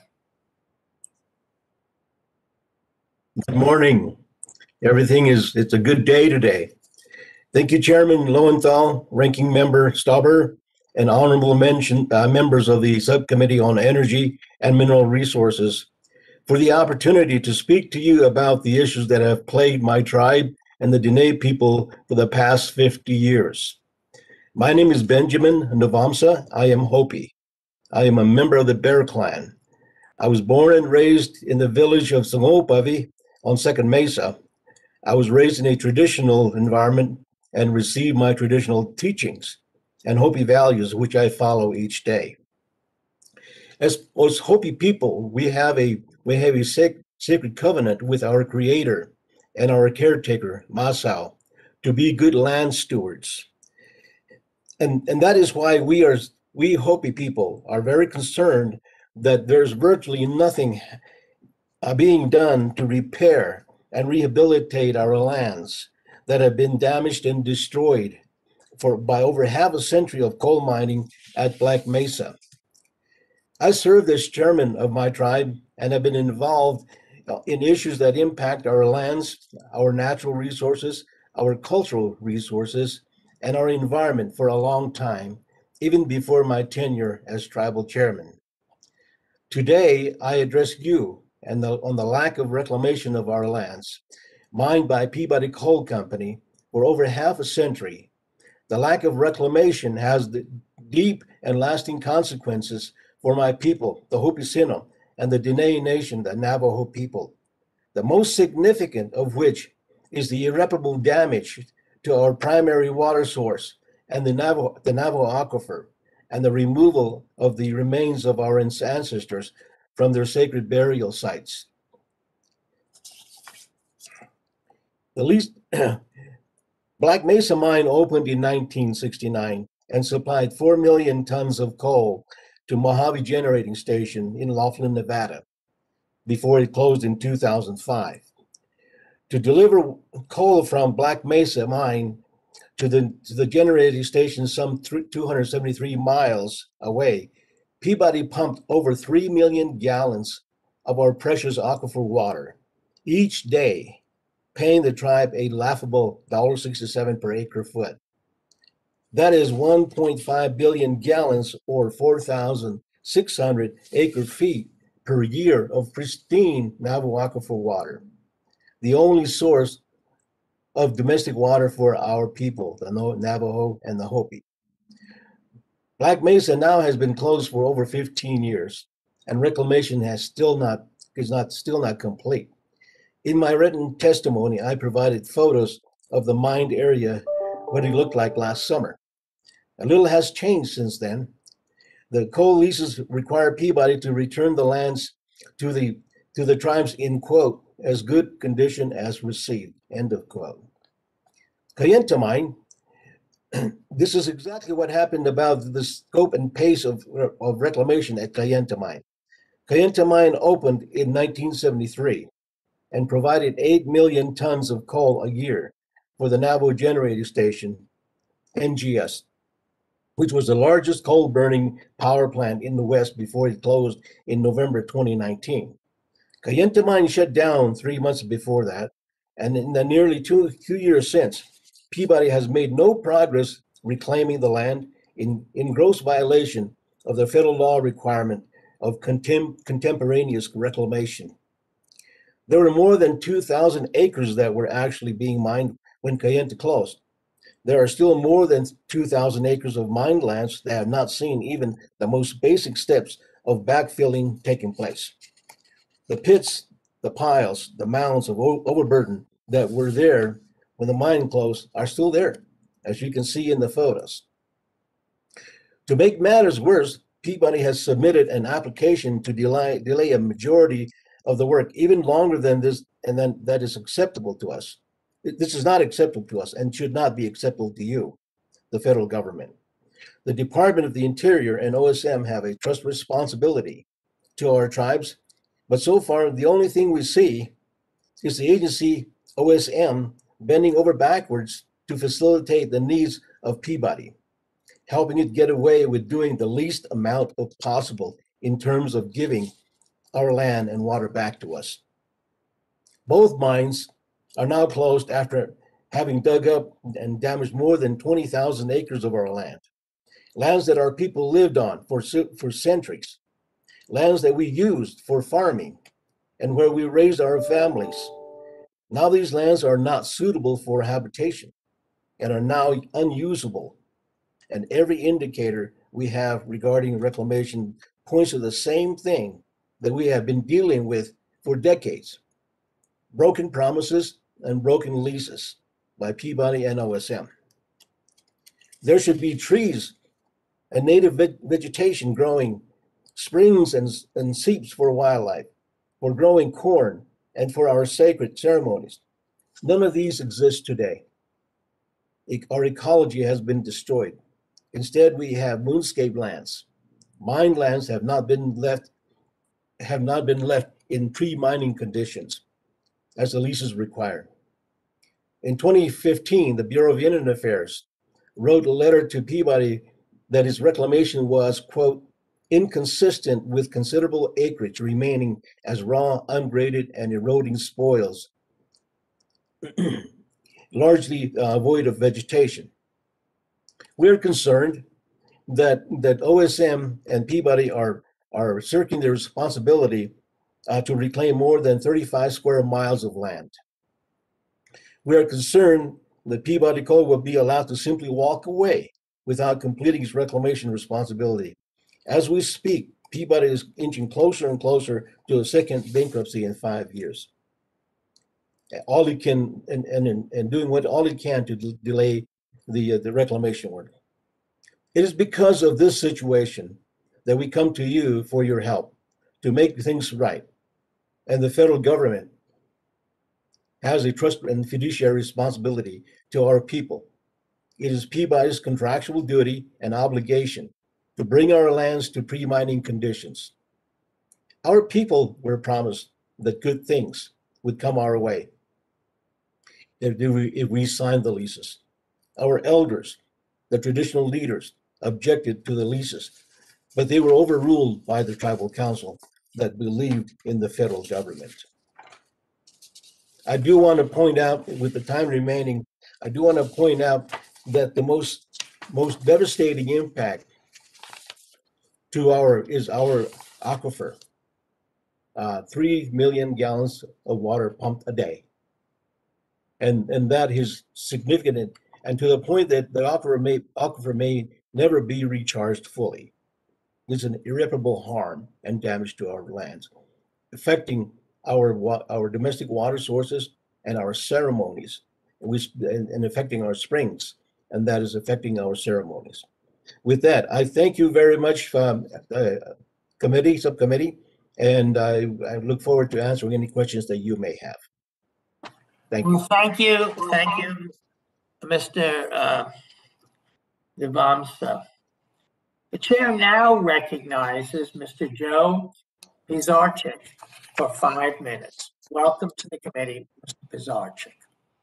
Good morning. Everything is, it's a good day today. Thank you, Chairman Lowenthal, Ranking Member Stauber, and honorable mention uh, members of the Subcommittee on Energy and Mineral Resources for the opportunity to speak to you about the issues that have plagued my tribe and the Dene people for the past fifty years. My name is Benjamin Nubamsa. I am Hopi. I am a member of the Bear Clan. I was born and raised in the village of Sangopavi on Second Mesa. I was raised in a traditional environment and received my traditional teachings and Hopi values, which I follow each day. As, as Hopi people, we have a we have a sac- sacred covenant with our Creator and our caretaker, Masao, to be good land stewards. And, and that is why we are we Hopi people are very concerned that there's virtually nothing uh, being done to repair and rehabilitate our lands that have been damaged and destroyed for by over half a century of coal mining at Black Mesa. I served as chairman of my tribe and have been involved in issues that impact our lands, our natural resources, our cultural resources, and our environment for a long time, even before my tenure as tribal chairman. Today, I address you and the, on the lack of reclamation of our lands, mined by Peabody Coal Company for over half a century. The lack of reclamation has the deep and lasting consequences for my people, the Hopi Sino, and the Dene Nation, the Navajo people, the most significant of which is the irreparable damage to our primary water source and the Navajo, the Navajo aquifer, and the removal of the remains of our ancestors from their sacred burial sites. The least Black Mesa Mine opened in nineteen sixty-nine and supplied four million tons of coal to Mojave Generating Station in Laughlin, Nevada, before it closed in two thousand five. To deliver coal from Black Mesa Mine to the, to the generating station some two hundred seventy-three miles away, Peabody pumped over three million gallons of our precious aquifer water each day, paying the tribe a laughable one dollar sixty-seven per acre foot. That is one point five billion gallons or four thousand six hundred acre feet per year of pristine Navajo aquifer water. the only source of domestic water for our people, the Navajo and the Hopi. Black Mesa now has been closed for over fifteen years, and reclamation has still not is not still not complete. In my written testimony, I provided photos of the mined area, what it looked like last summer. A little has changed since then. The coal leases require Peabody to return the lands to the to the tribes in quote as good condition as received, end of quote. Kayenta Mine, this is exactly what happened about the scope and pace of, of reclamation at Kayenta Mine. Kayenta Mine opened in nineteen seventy-three and provided eight million tons of coal a year for the Navajo Generating Station, N G S, which was the largest coal burning power plant in the West before it closed in November twenty nineteen. Kayenta Mine shut down three months before that, and in the nearly two, two years since, Peabody has made no progress reclaiming the land in, in gross violation of the federal law requirement of contem contemporaneous reclamation. There were more than two thousand acres that were actually being mined when Kayenta closed. There are still more than two thousand acres of mined lands that have not seen even the most basic steps of backfilling taking place. The pits, the piles, the mounds of overburden that were there when the mine closed are still there, as you can see in the photos. To make matters worse, Peabody has submitted an application to delay, delay a majority of the work even longer than this, and then that is acceptable to us. This is not acceptable to us and should not be acceptable to you, the federal government. The Department of the Interior and O S M have a trust responsibility to our tribes, but so far the only thing we see is the agency O S M bending over backwards to facilitate the needs of Peabody, helping it get away with doing the least amount of possible in terms of giving our land and water back to us. Both mines are now closed after having dug up and damaged more than twenty thousand acres of our land, lands that our people lived on for, for centuries, lands that we used for farming and where we raised our families. Now these lands are not suitable for habitation and are now unusable. And every indicator we have regarding reclamation points to the same thing that we have been dealing with for decades: broken promises and broken leases by Peabody and O S M. There should be trees and native ve vegetation growing, springs and, and seeps for wildlife, for growing corn, and for our sacred ceremonies. None of these exist today. E- our ecology has been destroyed. Instead, we have moonscape lands. Mined lands have not been left have not been left in pre-mining conditions, as the leases require. In twenty fifteen, the Bureau of Indian Affairs wrote a letter to Peabody that his reclamation was, quote, inconsistent with considerable acreage remaining as raw, ungraded, and eroding spoils, largely uh, void of vegetation. We're concerned that, that O S M and Peabody are, are shirking their responsibility uh, to reclaim more than thirty-five square miles of land. We are concerned that Peabody Coal will be allowed to simply walk away without completing its reclamation responsibility. As we speak, Peabody is inching closer and closer to a second bankruptcy in five years. All it can, and, and, and doing what all it can to de delay the, uh, the reclamation work. It is because of this situation that we come to you for your help to make things right. And the federal government has a trust and fiduciary responsibility to our people. It is Peabody's contractual duty and obligation to bring our lands to pre-mining conditions. Our people were promised that good things would come our way if we, if we signed the leases. Our elders, the traditional leaders, objected to the leases, but they were overruled by the tribal council that believed in the federal government. I do want to point out, with the time remaining, I do want to point out that the most, most devastating impact to our is our aquifer. Uh, three million gallons of water pumped a day And, and that is significant, and to the point that the aquifer may, aquifer may never be recharged fully. It's an irreparable harm and damage to our lands, affecting our, wa- our domestic water sources and our ceremonies, and, we, and, and affecting our springs, and that is affecting our ceremonies. With that, I thank you very much, um, uh, committee, subcommittee, and I, I look forward to answering any questions that you may have. Thank you. Well, thank you, thank you, Mister uh, Devamsa. The chair now recognizes Mister Joe Pizarchik for five minutes. Welcome to the committee, Mister Pizarchik.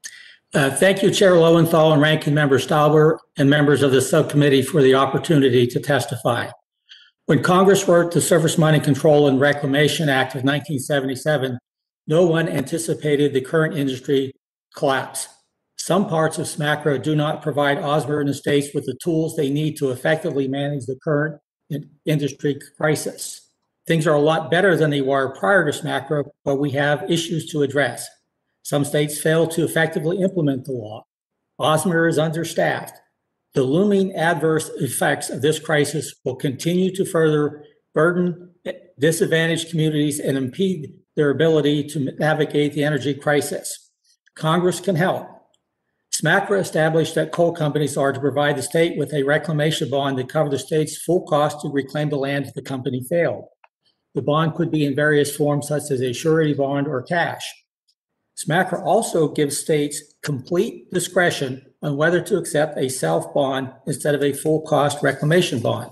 Uh, thank you, Chair Lowenthal and Ranking Member Stauber and members of the subcommittee for the opportunity to testify. When Congress wrote the Surface Mining Control and Reclamation Act of nineteen seventy-seven, no one anticipated the current industry collapse. Some parts of SMACRA do not provide OSMER and the states with the tools they need to effectively manage the current in industry crisis. Things are a lot better than they were prior to SMACRA, but we have issues to address. Some states fail to effectively implement the law. OSMER is understaffed. The looming adverse effects of this crisis will continue to further burden disadvantaged communities and impede their ability to navigate the energy crisis. Congress can help. SMACRA established that coal companies are to provide the state with a reclamation bond to cover the state's full cost to reclaim the land if the company failed. The bond could be in various forms, such as a surety bond or cash. SMACRA also gives states complete discretion on whether to accept a self-bond instead of a full-cost reclamation bond.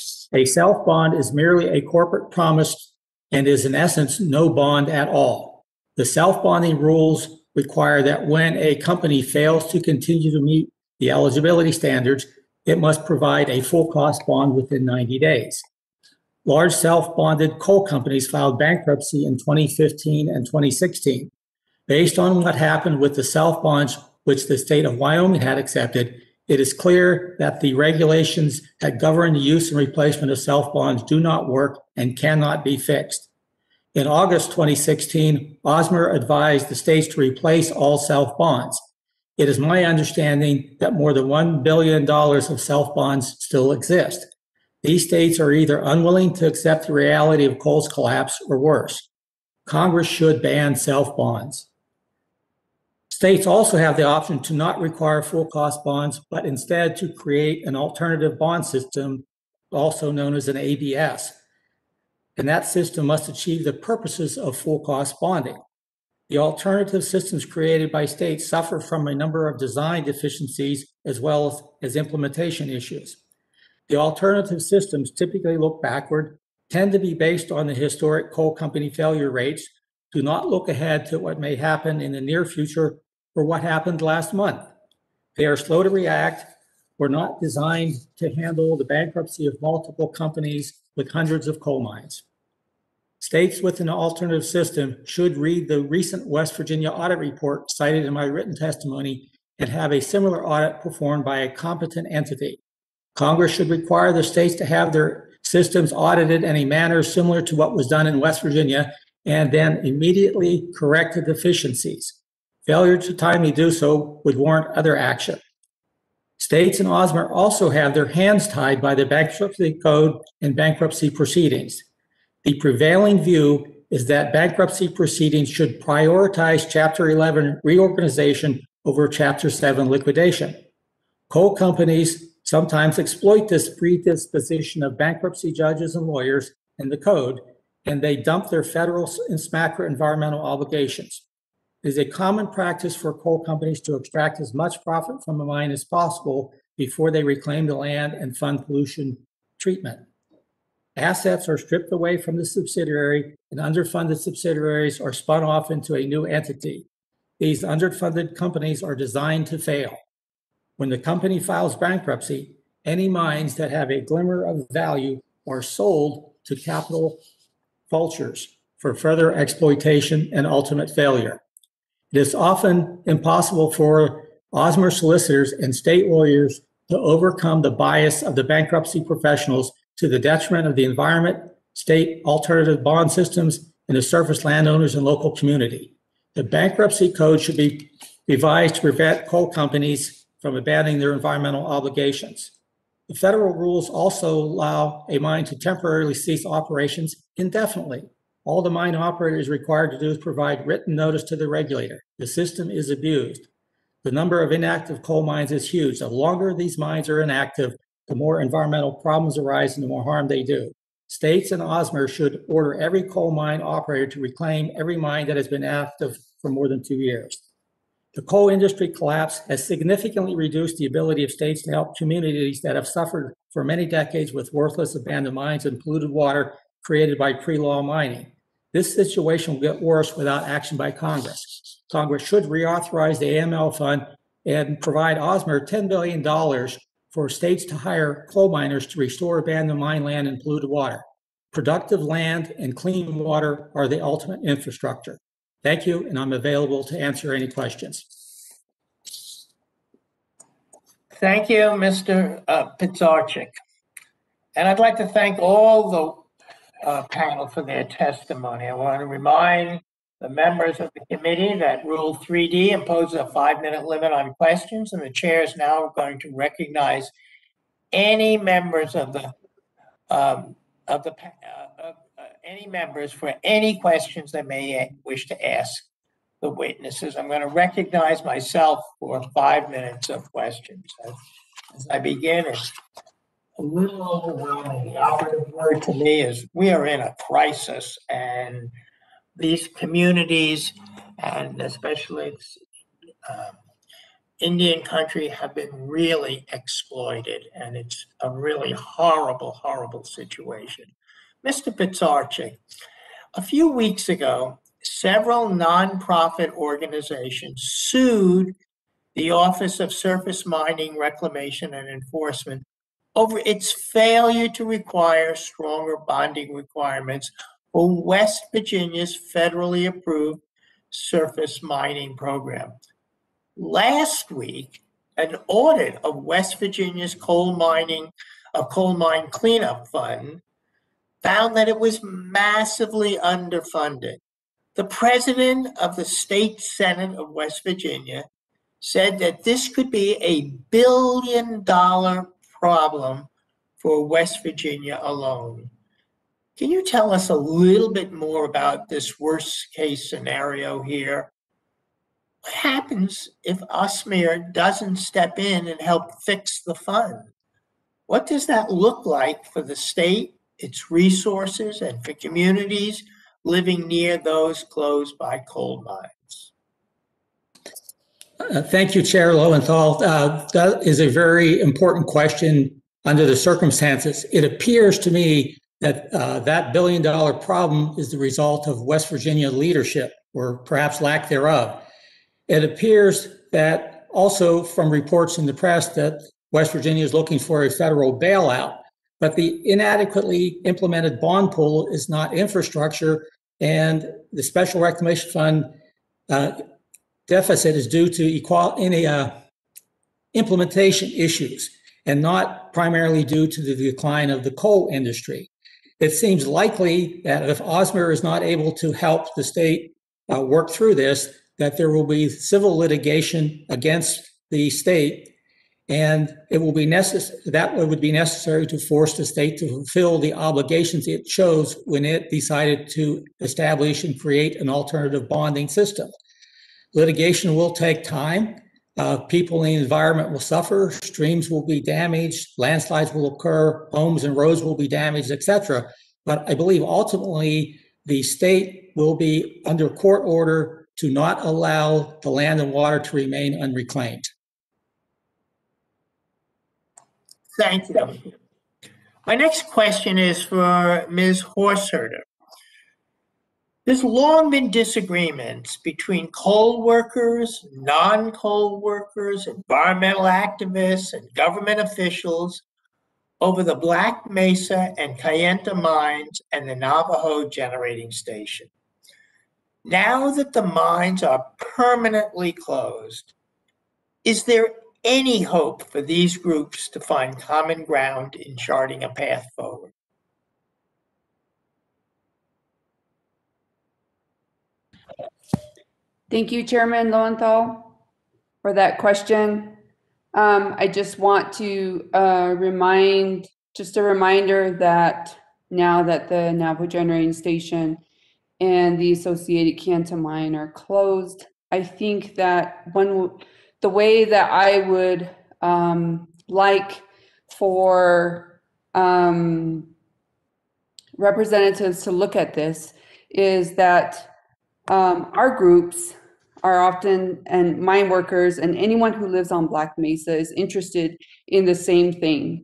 A self-bond is merely a corporate promise and is in essence no bond at all. The self-bonding rules require that when a company fails to continue to meet the eligibility standards, it must provide a full-cost bond within ninety days. Large self-bonded coal companies filed bankruptcy in twenty fifteen and twenty sixteen. Based on what happened with the self-bonds, which the state of Wyoming had accepted, it is clear that the regulations that govern the use and replacement of self-bonds do not work and cannot be fixed. In August twenty sixteen, OSMER advised the states to replace all self-bonds. It is my understanding that more than one billion dollars of self-bonds still exist. These states are either unwilling to accept the reality of coal's collapse or worse. Congress should ban self-bonds. States also have the option to not require full-cost bonds, but instead to create an alternative bond system, also known as an A B S. And that system must achieve the purposes of full-cost bonding. The alternative systems created by states suffer from a number of design deficiencies as well as, as implementation issues. The alternative systems typically look backward, tend to be based on the historic coal company failure rates, do not look ahead to what may happen in the near future or what happened last month. They are slow to react, were not designed to handle the bankruptcy of multiple companies with hundreds of coal mines. States with an alternative system should read the recent West Virginia audit report cited in my written testimony and have a similar audit performed by a competent entity. Congress should require the states to have their systems audited in a manner similar to what was done in West Virginia and then immediately correct the deficiencies. Failure to timely do so would warrant other action. States and OSMER also have their hands tied by the bankruptcy code and bankruptcy proceedings. The prevailing view is that bankruptcy proceedings should prioritize Chapter eleven reorganization over Chapter seven liquidation. Coal companies sometimes exploit this predisposition of bankruptcy judges and lawyers in the code, and they dump their federal and SMACRA environmental obligations. It is a common practice for coal companies to extract as much profit from a mine as possible before they reclaim the land and fund pollution treatment. Assets are stripped away from the subsidiary, and underfunded subsidiaries are spun off into a new entity. These underfunded companies are designed to fail. When the company files bankruptcy, any mines that have a glimmer of value are sold to capital vultures for further exploitation and ultimate failure. It is often impossible for OSMER solicitors and state lawyers to overcome the bias of the bankruptcy professionals to the detriment of the environment, state alternative bond systems, and the surface landowners and local community. The bankruptcy code should be revised to prevent coal companies from abandoning their environmental obligations. The federal rules also allow a mine to temporarily cease operations indefinitely. All the mine operator is required to do is provide written notice to the regulator. The system is abused. The number of inactive coal mines is huge. The longer these mines are inactive, the more environmental problems arise and the more harm they do. States and OSMER should order every coal mine operator to reclaim every mine that has been active for more than two years. The coal industry collapse has significantly reduced the ability of states to help communities that have suffered for many decades with worthless abandoned mines and polluted water created by pre-law mining. This situation will get worse without action by Congress. Congress should reauthorize the A M L fund and provide OSMER ten billion dollars for states to hire coal miners to restore abandoned mine land and polluted water. Productive land and clean water are the ultimate infrastructure. Thank you, and I'm available to answer any questions. Thank you, Mister uh, Pizarnik. And I'd like to thank all the uh, panel for their testimony. I want to remind the members of the committee that Rule three D imposes a five-minute limit on questions, and the chair is now going to recognize any members of the um, of the uh, of, uh, any members for any questions they may wish to ask the witnesses. I'm going to recognize myself for five minutes of questions. As, as I begin, it's a little overwhelming. The operative word to me is we are in a crisis, and these communities, and especially um, Indian country, have been really exploited, and it's a really horrible, horrible situation. Mister Pizarnik, a few weeks ago, several nonprofit organizations sued the Office of Surface Mining Reclamation and Enforcement over its failure to require stronger bonding requirements for West Virginia's federally approved surface mining program. Last week, an audit of West Virginia's coal mining, a coal mine cleanup fund, found that it was massively underfunded. The president of the state Senate of West Virginia said that this could be a billion dollar problem for West Virginia alone. Can you tell us a little bit more about this worst case scenario here? What happens if OSMER doesn't step in and help fix the fund? What does that look like for the state, its resources, and for communities living near those closed by coal mines? Uh, thank you, Chair Lowenthal. Uh, that is a very important question under the circumstances. It appears to me that uh, that billion dollar problem is the result of West Virginia leadership, or perhaps lack thereof. It appears that also from reports in the press that West Virginia is looking for a federal bailout, but the inadequately implemented bond pool is not infrastructure, and the Special Reclamation Fund uh, deficit is due to equal, any uh, implementation issues and not primarily due to the decline of the coal industry. It seems likely that if OSMER is not able to help the state uh, work through this, that there will be civil litigation against the state, and it will be necessary, that would be necessary to force the state to fulfill the obligations it chose when it decided to establish and create an alternative bonding system. Litigation will take time. Uh, people in the environment will suffer, streams will be damaged, landslides will occur, homes and roads will be damaged, et cetera. But I believe ultimately the state will be under court order to not allow the land and water to remain unreclaimed. Thank you. My next question is for Miz Horseherder. There's long been disagreements between coal workers, non-coal workers, environmental activists, and government officials over the Black Mesa and Kayenta mines and the Navajo generating station. Now that the mines are permanently closed, is there any hope for these groups to find common ground in charting a path forward? Thank you, Chairman Lowenthal. for that question. Um, I just want to uh, remind, just a reminder that now that the Navajo Generating Station and the associated Kanta mine are closed, I think that one, the way that I would um, like for um, representatives to look at this is that um, our groups are often, and mine workers and anyone who lives on Black Mesa is interested in the same thing.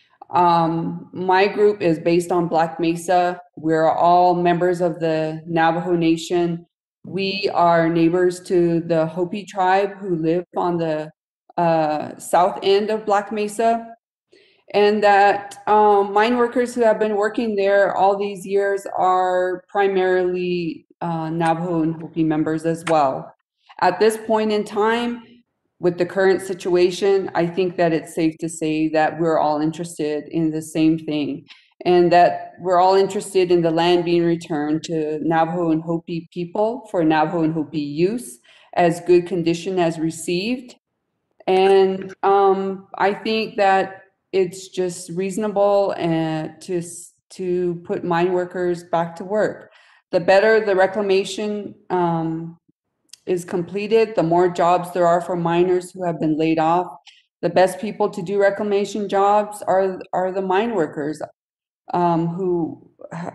Um, my group is based on Black Mesa. We're all members of the Navajo Nation. We are neighbors to the Hopi tribe who live on the uh, south end of Black Mesa. And that um, mine workers who have been working there all these years are primarily uh, Navajo and Hopi members as well. At this point in time, with the current situation, I think that it's safe to say that we're all interested in the same thing, and that we're all interested in the land being returned to Navajo and Hopi people for Navajo and Hopi use as good condition as received. And um, I think that it's just reasonable and to, to put mine workers back to work. The better the reclamation um, is completed, the more jobs there are for miners who have been laid off. The best people to do reclamation jobs are, are the mine workers um, who,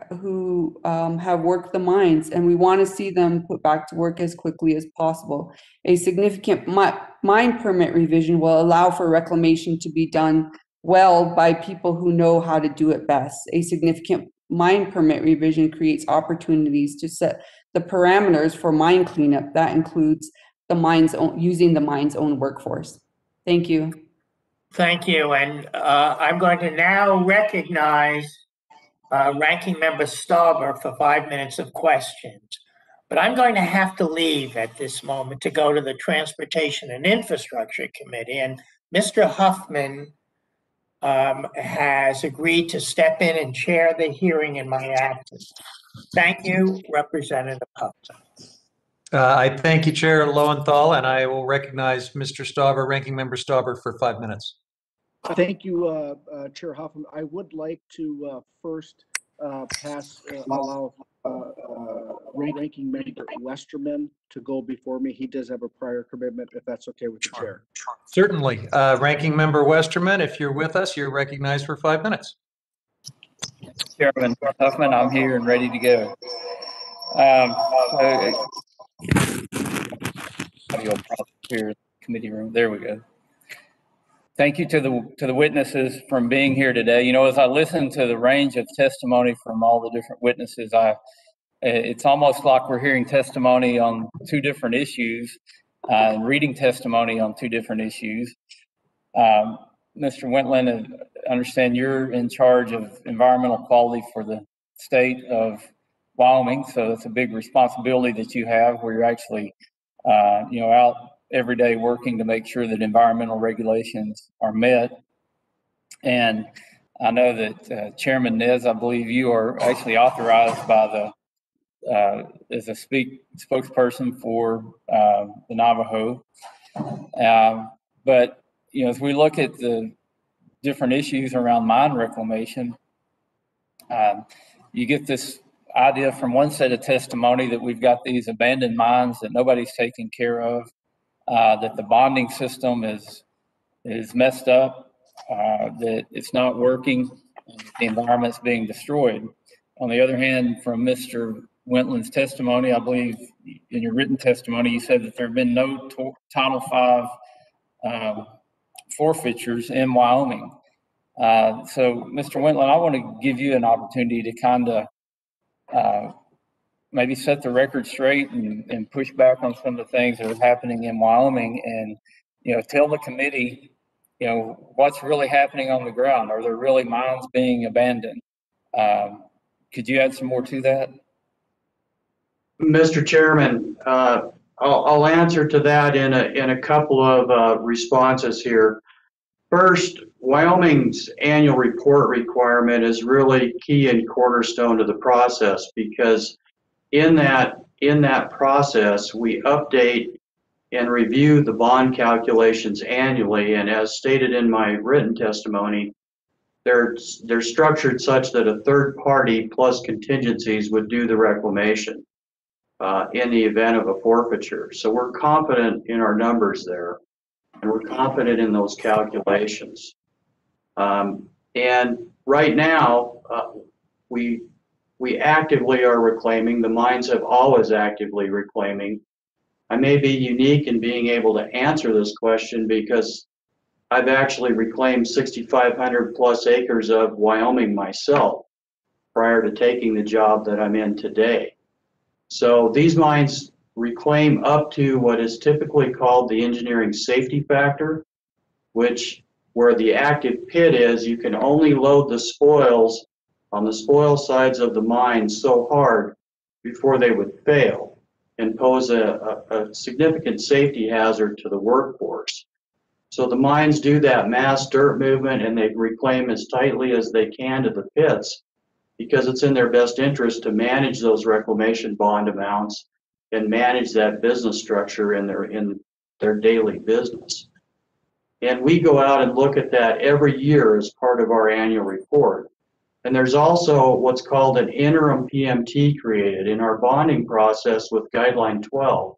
who um, have worked the mines, and we want to see them put back to work as quickly as possible. A significant mi mine permit revision will allow for reclamation to be done well by people who know how to do it best. A significant mine permit revision creates opportunities to set the parameters for mine cleanup. That includes the mine's own, using the mine's own workforce. Thank you. Thank you. And uh, I'm going to now recognize uh, Ranking Member Stauber for five minutes of questions. But I'm going to have to leave at this moment to go to the Transportation and Infrastructure Committee. And Mister Huffman um, has agreed to step in and chair the hearing in my absence. Thank you, Representative Huffman. Uh, I thank you, Chair Lowenthal, and I will recognize Mister Stauber, Ranking Member Stauber, for five minutes. Thank you, uh, uh, Chair Hoffman. I would like to uh, first uh, pass, uh, allow uh, uh, Ranking Member Westerman to go before me. He does have a prior commitment, if that's okay with the Chair. Certainly. Uh, Ranking Member Westerman, if you're with us, you're recognized for five minutes. Chairman Huffman, I'm here and ready to go. Um, so, audio here, committee room. There we go. Thank you to the to the witnesses from being here today. You know, as I listen to the range of testimony from all the different witnesses, I it's almost like we're hearing testimony on two different issues, uh, and reading testimony on two different issues. Um, Mister Wentland, I understand you're in charge of environmental quality for the state of Wyoming, so that's a big responsibility that you have, where you're actually, uh, you know, out every day working to make sure that environmental regulations are met. And I know that uh, Chairman Nez, I believe you are actually authorized by the, uh, as a speak spokesperson for uh, the Navajo. Um, but, you know, as we look at the different issues around mine reclamation, um, you get this idea from one set of testimony that we've got these abandoned mines that nobody's taking care of, uh, that the bonding system is is messed up, uh, that it's not working, and the environment's being destroyed. On the other hand, from Mister Wentland's testimony, I believe in your written testimony, you said that there have been no Title five um, forfeitures in Wyoming. Uh, so, Mister Wentland, I want to give you an opportunity to kind of uh, maybe set the record straight and, and push back on some of the things that are happening in Wyoming, and, you know, tell the committee, you know, what's really happening on the ground. Are there really mines being abandoned? Um, could you add some more to that? Mister Chairman, uh, I'll, I'll answer to that in a, in a couple of uh, responses here. First, Wyoming's annual report requirement is really key and cornerstone to the process, because in that in that process we update and review the bond calculations annually. And as stated in my written testimony, they're, they're structured such that a third party plus contingencies would do the reclamation uh, in the event of a forfeiture. So we're confident in our numbers there, and we're confident in those calculations. Um, and right now, uh, we we actively are reclaiming. The mines have always actively reclaiming. I may be unique in being able to answer this question because I've actually reclaimed sixty-five hundred plus acres of Wyoming myself prior to taking the job that I'm in today. So these mines reclaim up to what is typically called the engineering safety factor, which where the active pit is, you can only load the spoils on the spoil sides of the mine so hard before they would fail and pose a, a, a significant safety hazard to the workforce. So the mines do that mass dirt movement and they reclaim as tightly as they can to the pits because it's in their best interest to manage those reclamation bond amounts and manage that business structure in their, in their daily business. And we go out and look at that every year as part of our annual report. And there's also what's called an interim P M T created in our bonding process with Guideline twelve.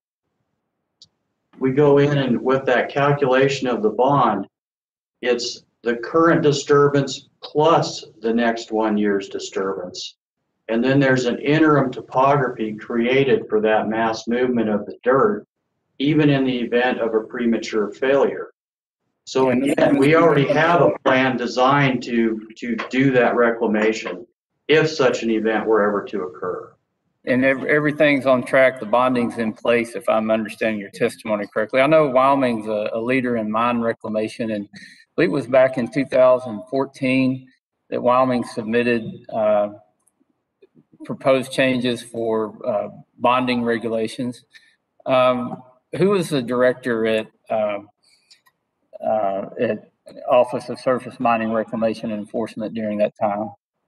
We go in and with that calculation of the bond, it's the current disturbance plus the next one year's disturbance. And then there's an interim topography created for that mass movement of the dirt, even in the event of a premature failure. So in the end, we already have a plan designed to, to do that reclamation if such an event were ever to occur. And ev- everything's on track. The bonding's in place, if I'm understanding your testimony correctly. I know Wyoming's a, a leader in mine reclamation, and I believe it was back in two thousand fourteen that Wyoming submitted uh, proposed changes for uh, bonding regulations. Um, who was the director at um, uh, at Office of Surface Mining Reclamation and Enforcement during that time?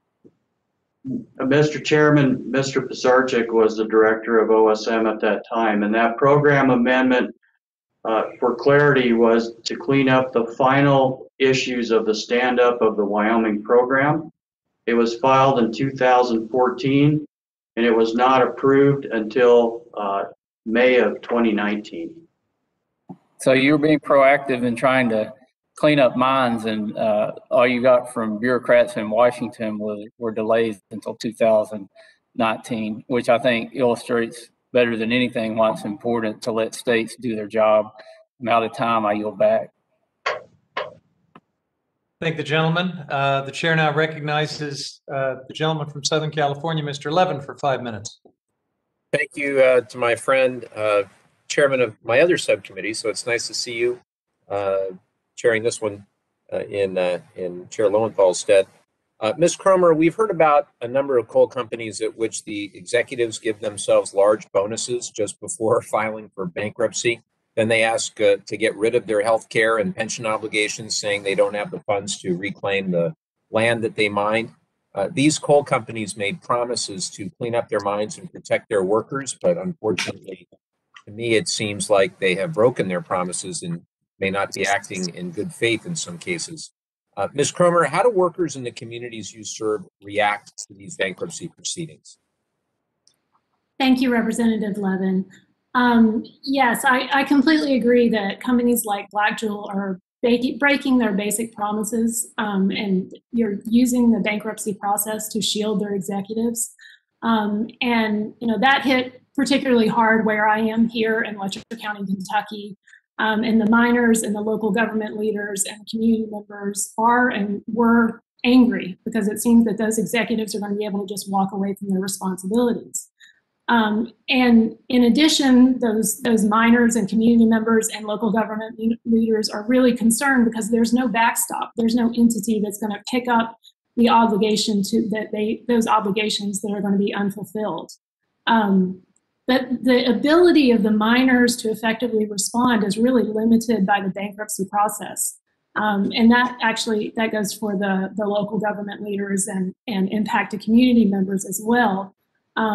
Mister Chairman, Mister Pisarcik was the director of O S M at that time, and that program amendment, uh, for clarity, was to clean up the final issues of the stand-up of the Wyoming program. It was filed in two thousand fourteen, and it was not approved until uh, May of twenty nineteen. So you were being proactive in trying to clean up mines, and uh, all you got from bureaucrats in Washington was, were delays until two thousand nineteen, which I think illustrates better than anything why it's important to let states do their job. I'm out of time. I yield back. Thank the gentleman. Uh, the chair now recognizes uh, the gentleman from Southern California, Mister Levin, for five minutes. Thank you uh, to my friend, uh, chairman of my other subcommittee. So it's nice to see you uh, chairing this one uh, in uh, in Chair Lowenthal's stead. Uh, Miz Cromer, we've heard about a number of coal companies at which the executives give themselves large bonuses just before filing for bankruptcy. Then they ask uh, to get rid of their health care and pension obligations, saying they don't have the funds to reclaim the land that they mined. Uh, these coal companies made promises to clean up their mines and protect their workers, but unfortunately, to me, it seems like they have broken their promises and may not be acting in good faith in some cases. Uh, Miz Cromer, how do workers in the communities you serve react to these bankruptcy proceedings? Thank you, Representative Levin. Um, yes, I, I completely agree that companies like Black Jewel are breaking their basic promises, um, and you're using the bankruptcy process to shield their executives. Um, and you know that hit particularly hard where I am here in Letcher County, Kentucky. Um, and the miners and the local government leaders and community members are and were angry because it seems that those executives are going to be able to just walk away from their responsibilities. Um, and in addition, those, those miners and community members and local government leaders are really concerned because there's no backstop. There's no entity that's going to pick up the obligation to that they those obligations that are going to be unfulfilled. Um, But the ability of the miners to effectively respond is really limited by the bankruptcy process. Um, and that actually, that goes for the, the local government leaders and, and impacted community members as well. Um,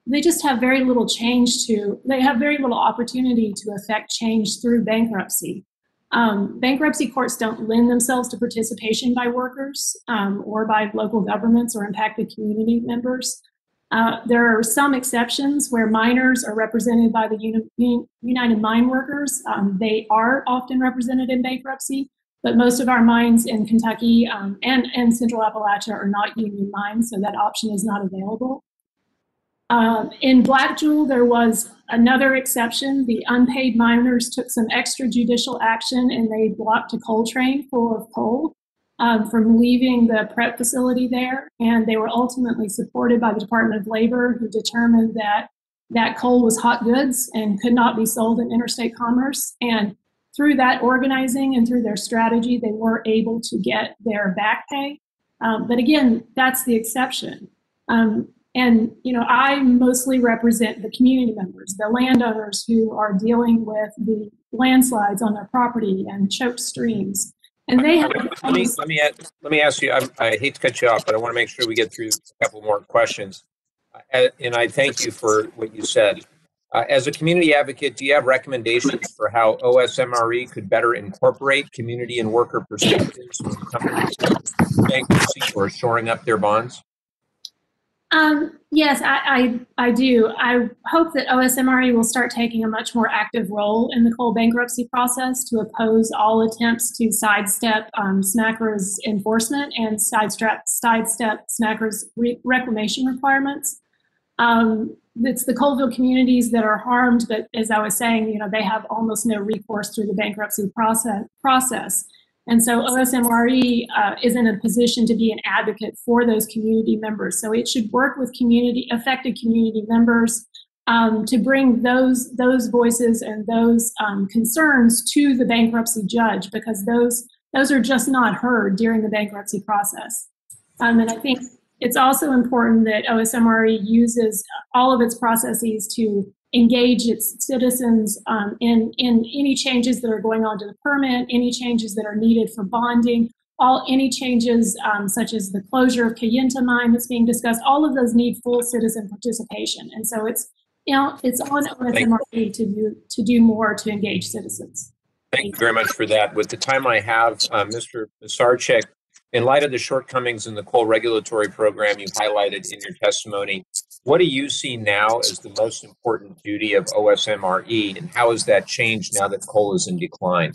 they just have very little change to, they have very little opportunity to affect change through bankruptcy. Um, bankruptcy courts don't lend themselves to participation by workers um, or by local governments or impacted community members. Uh, there are some exceptions where miners are represented by the Uni United Mine Workers. Um, they are often represented in bankruptcy, but most of our mines in Kentucky um, and, and Central Appalachia are not union mines, so that option is not available. Um, in Black Jewel, there was another exception. The unpaid miners took some extrajudicial action and they blocked a coal train full of coal um, from leaving the prep facility there. And they were ultimately supported by the Department of Labor, who determined that that coal was hot goods and could not be sold in interstate commerce. And through that organizing and through their strategy, they were able to get their back pay. Um, but again, that's the exception. Um, And, you know, I mostly represent the community members, the landowners who are dealing with the landslides on their property and choked streams. And they have. Let me, let me, ask, let me ask you, I, I hate to cut you off, but I want to make sure we get through a couple more questions. Uh, and I thank you for what you said. Uh, as a community advocate, do you have recommendations for how O S M R E could better incorporate community and worker perspectives when it comes to bankruptcy or shoring up their bonds? Um, yes, I, I, I do. I hope that O S M R E will start taking a much more active role in the coal bankruptcy process to oppose all attempts to sidestep um, SMACRA's enforcement and sidestep, sidestep SMACRA's re reclamation requirements. Um, it's the Coalville communities that are harmed, but as I was saying, you know, they have almost no recourse through the bankruptcy process. process. And so O S M R E uh, is in a position to be an advocate for those community members. So it should work with community affected community members um, to bring those those voices and those um, concerns to the bankruptcy judge, because those those are just not heard during the bankruptcy process. Um, and I think it's also important that O S M R E uses all of its processes to engage its citizens um, in, in any changes that are going on to the permit, any changes that are needed for bonding, all any changes um, such as the closure of Kayenta mine that's being discussed. All of those need full citizen participation. And so it's, you know, it's on O S M R E to do, to do more to engage citizens. Thank you very much for that. With the time I have, uh, Mister Sarchik, in light of the shortcomings in the coal regulatory program you highlighted in your testimony, what do you see now as the most important duty of O S M R E, and how has that changed now that coal is in decline?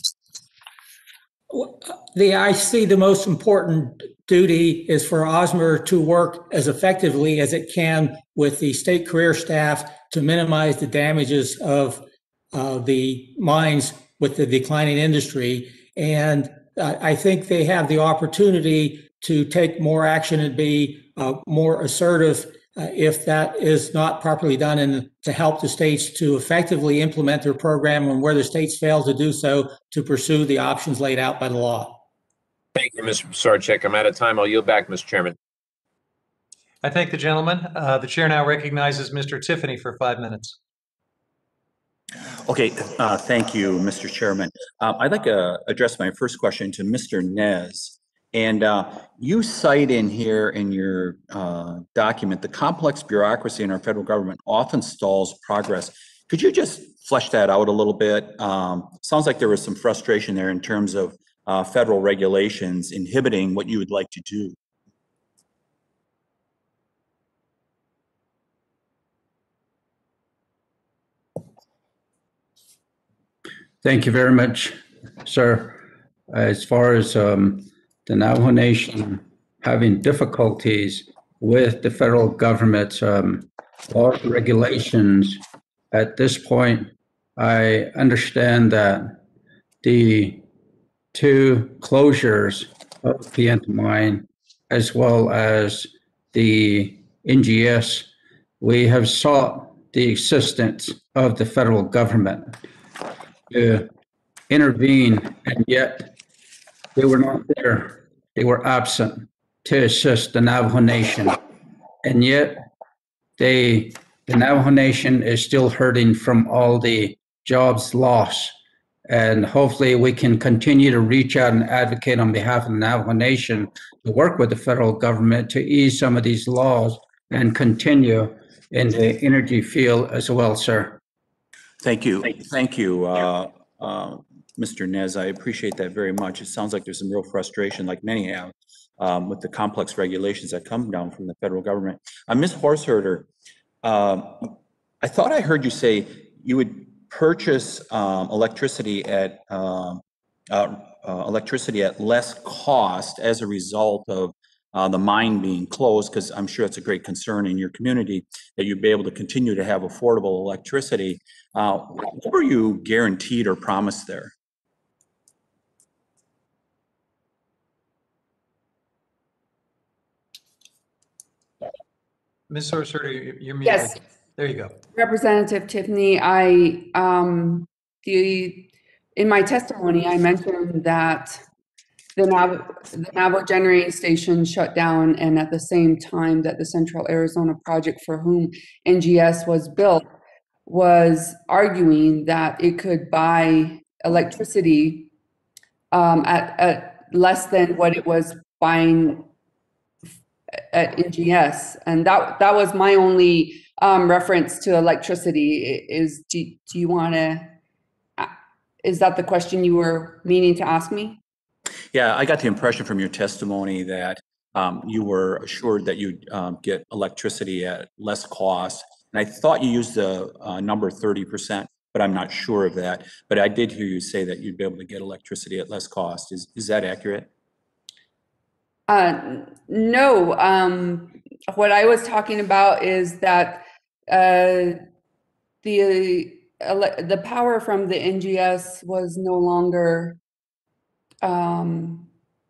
The, I see the most important duty is for O S M R to work as effectively as it can with the state career staff to minimize the damages of uh, the mines with the declining industry. And uh, I think they have the opportunity to take more action and be uh, more assertive Uh, if that is not properly done, and to help the states to effectively implement their program, and where the states fail to do so, to pursue the options laid out by the law. Thank you, Mister Sarchik. I'm out of time. I'll yield back, Mister Chairman. I thank the gentleman. Uh, the chair now recognizes Mister Tiffany for five minutes. Okay, uh, thank you, Mister Chairman. Uh, I'd like to address my first question to Mister Nez. And uh, you cite in here in your uh, document, the complex bureaucracy in our federal government often stalls progress. Could you just flesh that out a little bit? Um, sounds like there was some frustration there in terms of uh, federal regulations inhibiting what you would like to do. Thank you very much, sir. As far as um, the Navajo Nation having difficulties with the federal government's um, laws and regulations, at this point, I understand that the two closures of Kayenta Mine, as well as the N G S, we have sought the assistance of the federal government to intervene, and yet they were not there. They were absent to assist the Navajo Nation. And yet they, the Navajo Nation is still hurting from all the jobs lost. And hopefully we can continue to reach out and advocate on behalf of the Navajo Nation to work with the federal government to ease some of these laws and continue in the energy field as well, sir. Thank you. Thank you, uh, uh, Mister Nez. I appreciate that very much. It sounds like there's some real frustration, like many have, um, with the complex regulations that come down from the federal government. Uh, Miz Horseherder, um, I thought I heard you say you would purchase um, electricity at um, uh, uh, electricity at less cost as a result of uh, the mine being closed, because I'm sure it's a great concern in your community that you'd be able to continue to have affordable electricity. Uh, what were you guaranteed or promised there? Miz Horseherder, you're you're muted. Yes. There you go. Representative Tiffany, I, um, the, in my testimony, I mentioned that the Nav, the Navajo generating station shut down, and at the same time that the Central Arizona project for whom N G S was built was arguing that it could buy electricity um, at, at less than what it was buying at N G S. And that, that was my only um, reference to electricity. Is, do, do you want to, is that the question you were meaning to ask me? Yeah, I got the impression from your testimony that um, you were assured that you'd um, get electricity at less cost. And I thought you used the uh, number thirty percent, but I'm not sure of that. But I did hear you say that you'd be able to get electricity at less cost. Is, is that accurate? Uh, no, um, what I was talking about is that uh, the ele- the power from the N G S was no longer um,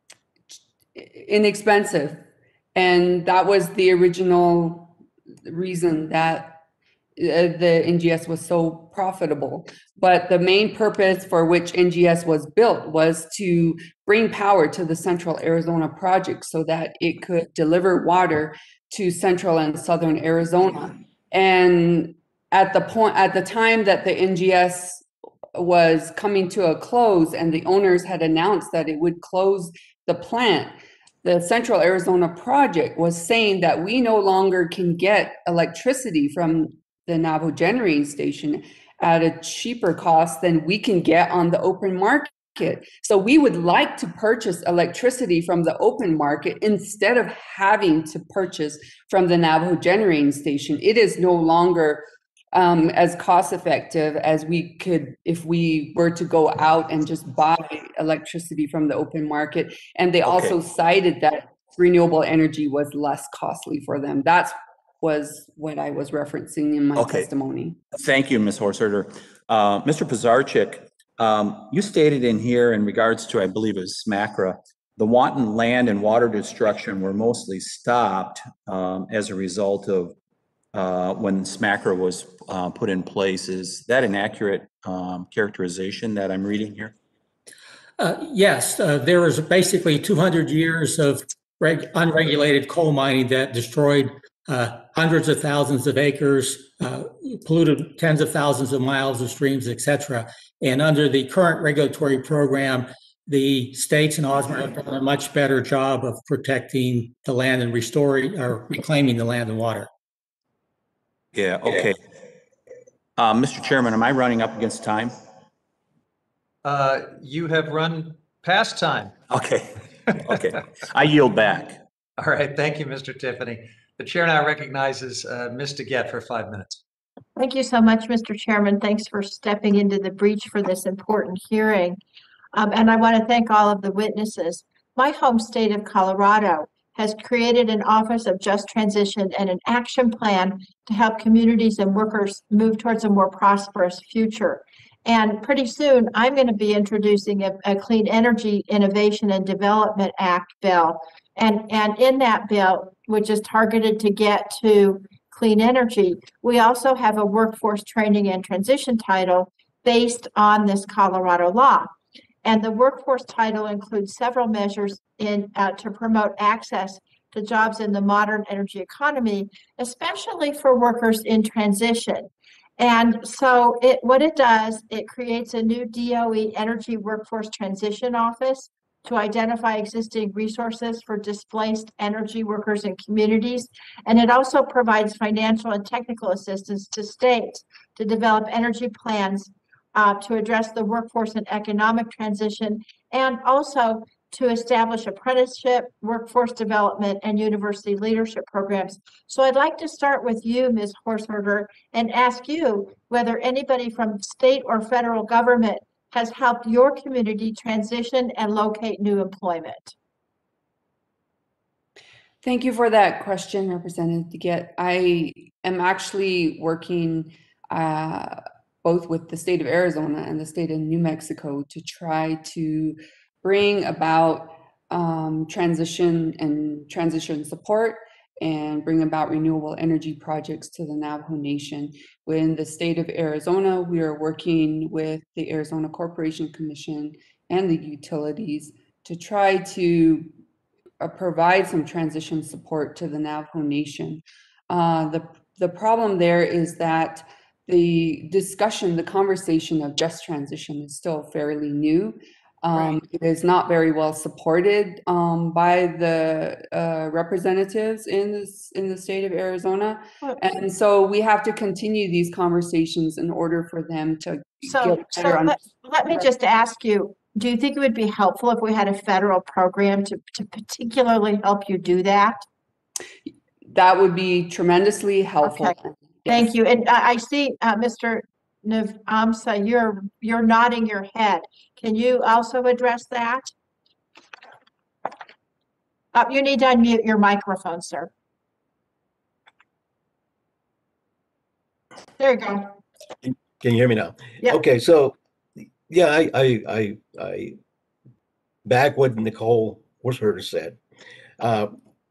inexpensive, and that was the original reason that uh, the N G S was so profitable. But the main purpose for which N G S was built was to bring power to the Central Arizona project so that it could deliver water to Central and Southern Arizona. And at the point, at the time that the N G S was coming to a close and the owners had announced that it would close the plant, the Central Arizona project was saying that we no longer can get electricity from the Navajo generating station at a cheaper cost than we can get on the open market. So we would like to purchase electricity from the open market instead of having to purchase from the Navajo generating station. It is no longer um, as cost effective as we could if we were to go out and just buy electricity from the open market. And they also Okay. cited that renewable energy was less costly for them. That's was what I was referencing in my Okay. testimony. Thank you, Miz Horseherder. Uh, Mister Pizarchik, um, you stated in here in regards to, I believe it was SMACRA, the wanton land and water destruction were mostly stopped um, as a result of uh, when SMACRA was uh, put in place. Is that an accurate um, characterization that I'm reading here? Uh, Yes, uh, there was basically two hundred years of reg- unregulated coal mining that destroyed uh, hundreds of thousands of acres, uh, polluted tens of thousands of miles of streams, et cetera. And under the current regulatory program, the states and OSMER have done a much better job of protecting the land and restoring or reclaiming the land and water. Yeah, okay. Uh, Mister Chairman, am I running up against time? Uh, You have run past time. Okay, okay. I yield back. All right, thank you, Mister Tiffany. The chair now recognizes uh, Miz DeGette for five minutes. Thank you so much, Mister Chairman. Thanks for stepping into the breach for this important hearing. Um, and I want to thank all of the witnesses. My home state of Colorado has created an Office of Just Transition and an action plan to help communities and workers move towards a more prosperous future. And pretty soon, I'm going to be introducing a, a Clean Energy Innovation and Development Act bill. And, and in that bill, which is targeted to get to clean energy, we also have a workforce training and transition title based on this Colorado law. And the workforce title includes several measures in uh, to promote access to jobs in the modern energy economy, especially for workers in transition. And so it, what it does, it creates a new D O E Energy Workforce Transition Office to identify existing resources for displaced energy workers and communities. And it also provides financial and technical assistance to states to develop energy plans uh, to address the workforce and economic transition, and also to establish apprenticeship, workforce development, and university leadership programs. So I'd like to start with you, Miz Horseherder, and ask you whether anybody from state or federal government has helped your community transition and locate new employment. Thank you for that question, Representative DeGette. I am actually working uh, both with the state of Arizona and the state of New Mexico to try to bring about um, transition and transition support and bring about renewable energy projects to the Navajo Nation. In the state of Arizona, we are working with the Arizona Corporation Commission and the utilities to try to uh, provide some transition support to the Navajo Nation. Uh, the, the problem there is that the discussion, the conversation of just transition is still fairly new. Um, right. It is not very well supported um, by the uh, representatives in this in the state of Arizona, and so we have to continue these conversations in order for them to so, get so better. Let, let me just ask you: do you think it would be helpful if we had a federal program to to particularly help you do that? That would be tremendously helpful. Okay. Yes. Thank you. And I, I see, uh, Mister Navamsa, you're you're nodding your head. Can you also address that? Uh, you need to unmute your microphone, sir. There you go. Can you hear me now? Yeah. Okay, so yeah, I I I, I back what Nicole Horseherder said. Uh,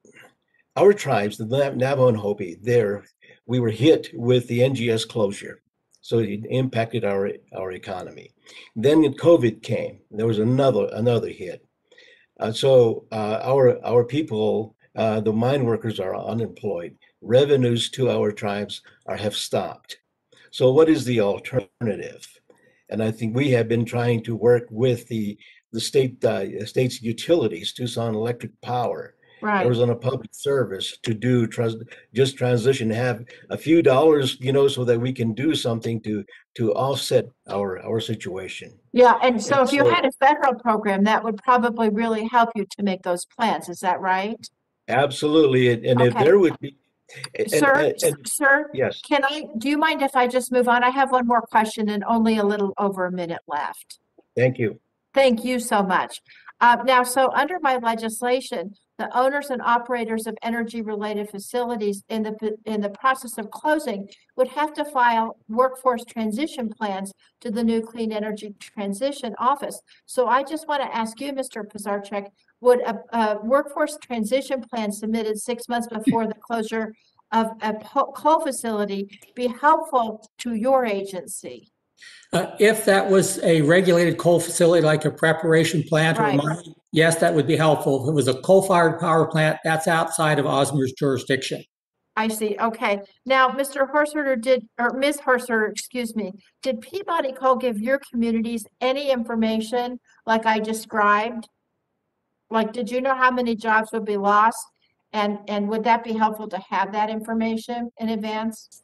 our tribes, the Navajo and Hopi, there we were hit with the N G S closure. So it impacted our our economy. Then COVID came. There was another another hit. Uh, so uh, our our people, uh, the mine workers, are unemployed. Revenues to our tribes are have stopped. So what is the alternative? And I think we have been trying to work with the the state uh, state's utilities, Tucson Electric Power, right. Arizona Public Service, to do trans, just transition, have a few dollars, you know, so that we can do something to to offset our our situation. Yeah, and so and if you so, had a federal program, that would probably really help you to make those plans. Is that right? Absolutely, and, and okay. if there would be, and, sir, and, and, sir, yes. Can I? Do you mind if I just move on? I have one more question and only a little over a minute left. Thank you. Thank you so much. Uh, now, so under my legislation, the owners and operators of energy-related facilities in the in the process of closing would have to file workforce transition plans to the new Clean Energy Transition Office. So I just want to ask you, Mister Pizarchek, would a, a workforce transition plan submitted six months before the closure of a coal facility be helpful to your agency? Uh, if that was a regulated coal facility, like a preparation plant right. or a mine, yes, that would be helpful. If it was a coal-fired power plant, that's outside of O S M R's jurisdiction. I see. Okay. Now, Mister Horseherder did, or Miz Horseherder, excuse me, did Peabody Coal give your communities any information like I described? Like, did you know how many jobs would be lost? And, and would that be helpful to have that information in advance?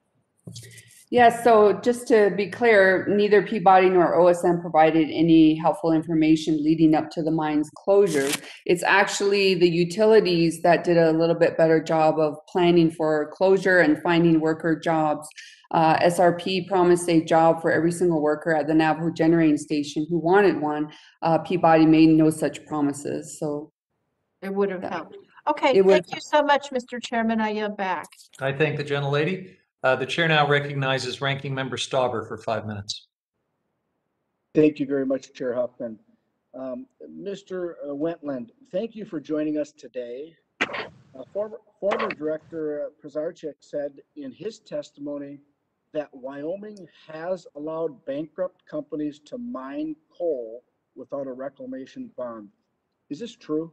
Yes, so just to be clear, neither Peabody nor O S M provided any helpful information leading up to the mine's closure. It's actually the utilities that did a little bit better job of planning for closure and finding worker jobs. Uh, S R P promised a job for every single worker at the Navajo generating station who wanted one. Uh, Peabody made no such promises, so. It would have helped. Okay, It thank would- you so much, Mister Chairman. I yield back. I thank the gentlelady. Uh, the chair now recognizes Ranking Member Stauber for five minutes. Thank you very much, Chair Huffman. Um, Mister Wentland, thank you for joining us today. Uh, former, former Director Pizarchek said in his testimony that Wyoming has allowed bankrupt companies to mine coal without a reclamation bond. Is this true?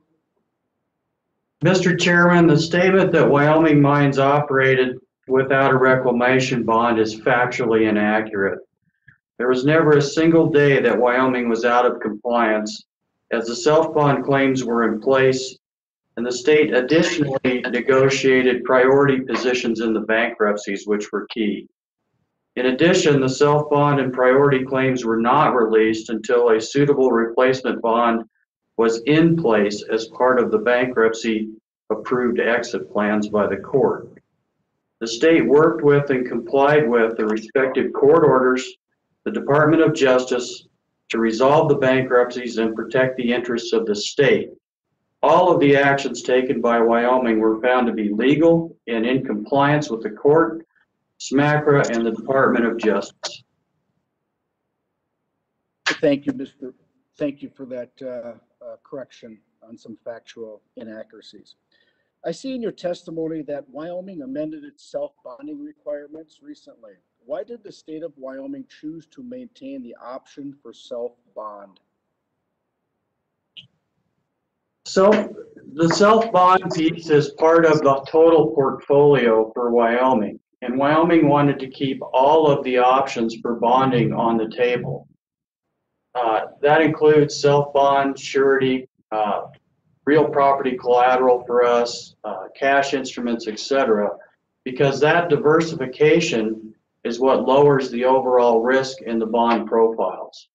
Mister Chairman, the statement that Wyoming mines operated without a reclamation bond is factually inaccurate. There was never a single day that Wyoming was out of compliance as the self-bond claims were in place, and the state additionally negotiated priority positions in the bankruptcies, which were key. In addition, the self-bond and priority claims were not released until a suitable replacement bond was in place as part of the bankruptcy approved exit plans by the court. The state worked with and complied with the respective court orders, the Department of Justice, to resolve the bankruptcies and protect the interests of the state. All of the actions taken by Wyoming were found to be legal and in compliance with the court, SMACRA, and the Department of Justice. Thank you, Mister Thank you for that uh, uh, correction on some factual inaccuracies. I see in your testimony that Wyoming amended its self-bonding requirements recently. Why did the state of Wyoming choose to maintain the option for self-bond? Self, the self-bond piece is part of the total portfolio for Wyoming, and Wyoming wanted to keep all of the options for bonding on the table. Uh, that includes self-bond, surety, uh, real property collateral for us, uh, cash instruments, et cetera, because that diversification is what lowers the overall risk in the bond profiles.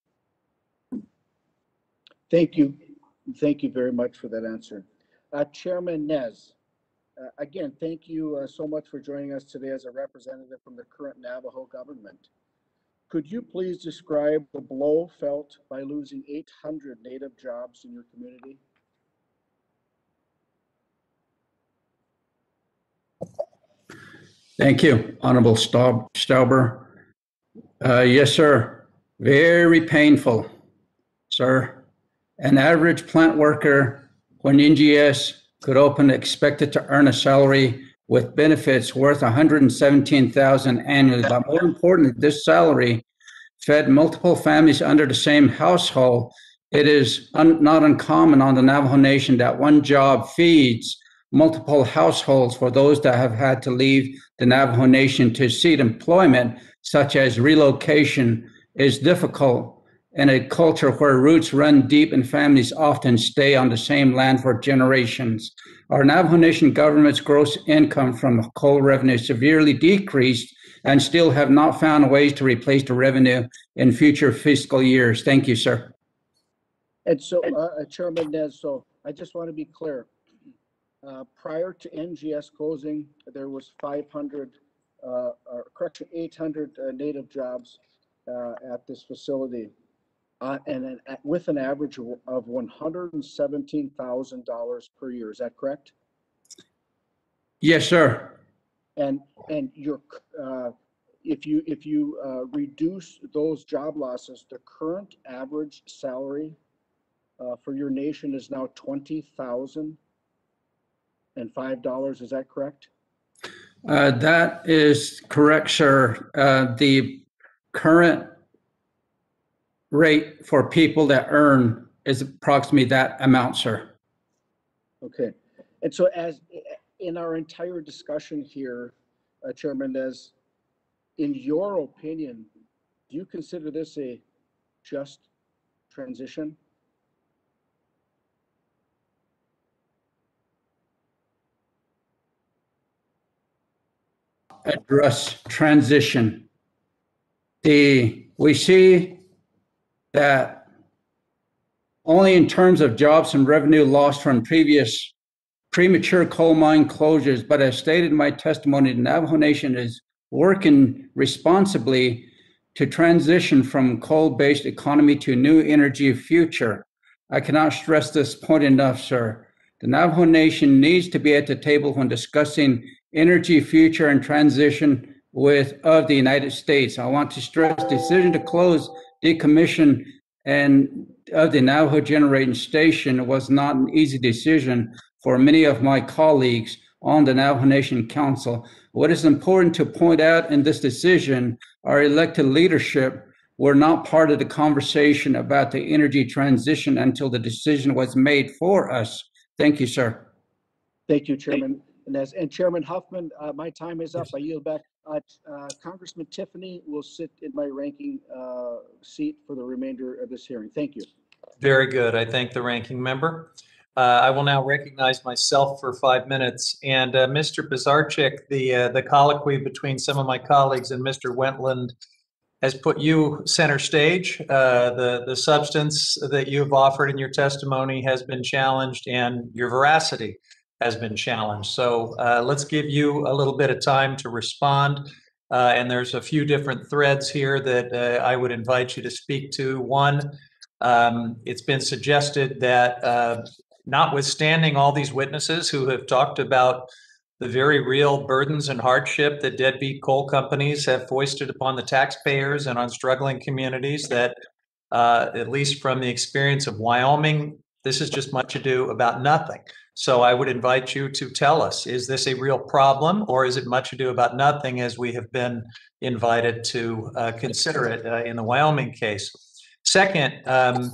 Thank you. Thank you very much for that answer. Uh, Chairman Nez, uh, again, thank you uh, so much for joining us today as a representative from the current Navajo government. Could you please describe the blow felt by losing eight hundred Native jobs in your community? Thank you, Honorable Staub- Stauber. Uh, yes, sir. Very painful, sir. An average plant worker, when N G S could open, expected to earn a salary with benefits worth one hundred seventeen thousand dollars annually. But more importantly, this salary fed multiple families under the same household. It is un- not uncommon on the Navajo Nation that one job feeds multiple households for those that have had to leave the Navajo Nation to seek employment, such as relocation, is difficult in a culture where roots run deep and families often stay on the same land for generations. Our Navajo Nation government's gross income from coal revenue severely decreased and still have not found ways to replace the revenue in future fiscal years. Thank you, sir. And so, uh, Chairman Nez, so I just want to be clear. Uh, prior to N G S closing, there was five hundred, uh, or correction, eight hundred uh, Native jobs uh, at this facility, uh, and an, at, with an average of, of one hundred seventeen thousand dollars per year. Is that correct? Yes, sir. And and your uh, if you if you uh, reduce those job losses, the current average salary uh, for your nation is now twenty thousand and five dollars. Is that correct? Uh, that is correct, sir. Uh, the current rate for people that earn is approximately that amount, sir. Okay. And so as in our entire discussion here, uh, Chairman Nez, in your opinion, do you consider this a just transition? Address transition. The we see that only in terms of jobs and revenue lost from previous premature coal mine closures, but as stated in my testimony, the Navajo Nation is working responsibly to transition from coal-based economy to a new energy future. I cannot stress this point enough, sir. The Navajo Nation needs to be at the table when discussing energy future and transition with of the United States. I want to stress the decision to close, decommission, and of the Navajo generating station was not an easy decision for many of my colleagues on the Navajo Nation Council. What is important to point out in this decision, our elected leadership were not part of the conversation about the energy transition until the decision was made for us. Thank you, sir. Thank you, Chairman Nez. And Chairman Huffman, uh, my time is up. I yield back. Uh, uh, Congressman Tiffany will sit in my ranking uh, seat for the remainder of this hearing. Thank you. Very good. I thank the ranking member. Uh, I will now recognize myself for five minutes. And uh, Mister Bizarchik, the uh, the colloquy between some of my colleagues and Mister Wentland has put you center stage. Uh, the the substance that you have offered in your testimony has been challenged, and your veracity has been challenged. So uh, let's give you a little bit of time to respond. Uh, and there's a few different threads here that uh, I would invite you to speak to. One, um, it's been suggested that uh, notwithstanding all these witnesses who have talked about the very real burdens and hardship that deadbeat coal companies have foisted upon the taxpayers and on struggling communities, that uh, at least from the experience of Wyoming, this is just much ado about nothing. So I would invite you to tell us, is this a real problem, or is it much ado about nothing, as we have been invited to uh, consider it uh, in the Wyoming case? Second, um,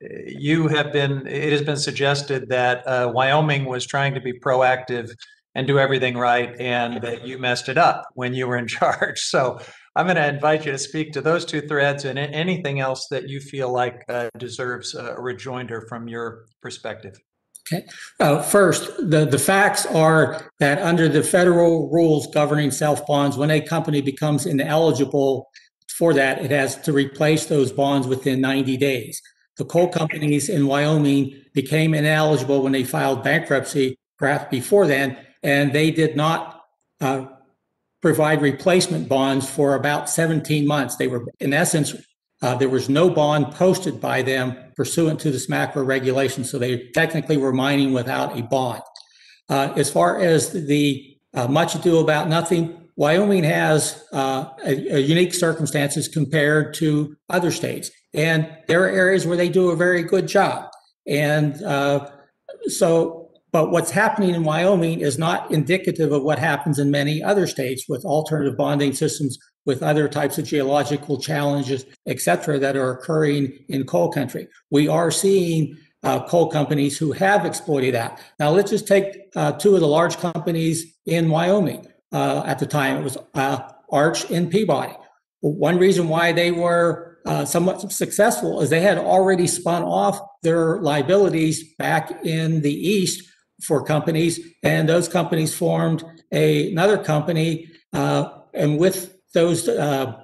you have been, it has been suggested that uh, Wyoming was trying to be proactive and do everything right, and that you messed it up when you were in charge. So I'm going to invite you to speak to those two threads and anything else that you feel like uh, deserves a rejoinder from your perspective. Okay. Uh, first, the, the facts are that under the federal rules governing self bonds, when a company becomes ineligible for that, it has to replace those bonds within ninety days. The coal companies in Wyoming became ineligible when they filed bankruptcy, perhaps before then, and they did not uh, provide replacement bonds for about seventeen months. They were, in essence, uh, there was no bond posted by them pursuant to the SMACRA regulations, so they technically were mining without a bond. Uh, as far as the uh, much ado about nothing, Wyoming has uh, a, a unique circumstances compared to other states, and there are areas where they do a very good job. And uh, so, but what's happening in Wyoming is not indicative of what happens in many other states with alternative bonding systems, with other types of geological challenges, et cetera, that are occurring in coal country. We are seeing uh, coal companies who have exploited that. Now, let's just take uh, two of the large companies in Wyoming. Uh, at the time, it was uh, Arch and Peabody. One reason why they were uh, somewhat successful is they had already spun off their liabilities back in the East for companies, and those companies formed a, another company, uh, and with those uh,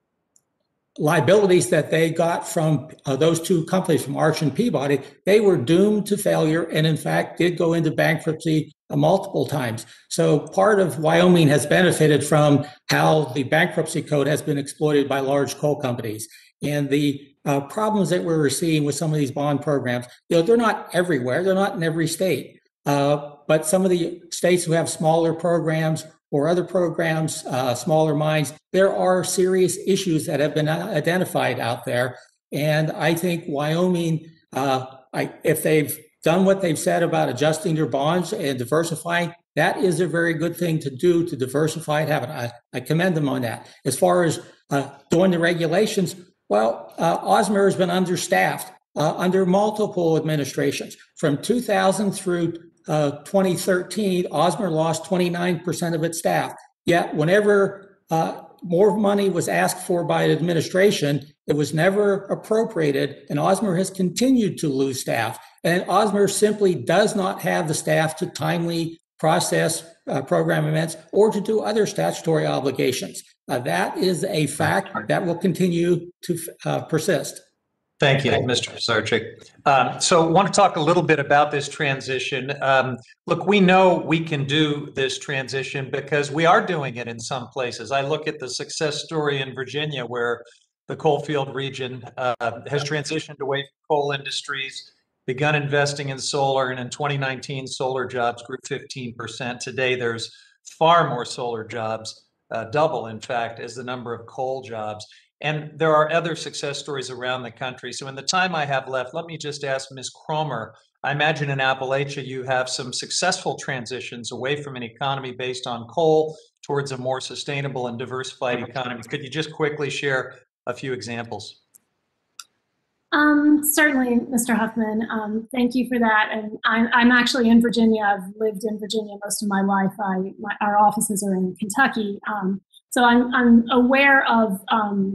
liabilities that they got from uh, those two companies, from Arch and Peabody, they were doomed to failure, and in fact did go into bankruptcy uh, multiple times. So part of Wyoming has benefited from how the bankruptcy code has been exploited by large coal companies. And the uh, problems that we're seeing with some of these bond programs, you know, they're not everywhere, they're not in every state. Uh, but some of the states who have smaller programs or other programs, uh, smaller mines, there are serious issues that have been identified out there. And I think Wyoming, uh, I, if they've done what they've said about adjusting their bonds and diversifying, that is a very good thing to do, to diversify and have it. I, I commend them on that. As far as uh, doing the regulations, well, uh, OSMER has been understaffed uh, under multiple administrations. From two thousand through Uh, twenty thirteen, OSMER lost twenty-nine percent of its staff. Yet whenever uh, more money was asked for by the administration, it was never appropriated, and OSMER has continued to lose staff. And OSMER simply does not have the staff to timely process uh, program events or to do other statutory obligations. Uh, that is a fact that will continue to uh, persist. Thank you, Mister Bizarchik. Um, so I want to talk a little bit about this transition. Um, look, we know we can do this transition because we are doing it in some places. I look at the success story in Virginia, where the coalfield region uh, has transitioned away from coal industries, begun investing in solar, and in twenty nineteen, solar jobs grew fifteen percent. Today, there's far more solar jobs, uh, double, in fact, as the number of coal jobs. And there are other success stories around the country. So in the time I have left, let me just ask Miz Cromer, I imagine in Appalachia you have some successful transitions away from an economy based on coal towards a more sustainable and diversified economy. Could you just quickly share a few examples? Um, certainly, Mister Huffman. Um, thank you for that. And I'm, I'm actually in Virginia. I've lived in Virginia most of my life. I, my, our offices are in Kentucky. Um, so I'm, I'm aware of um,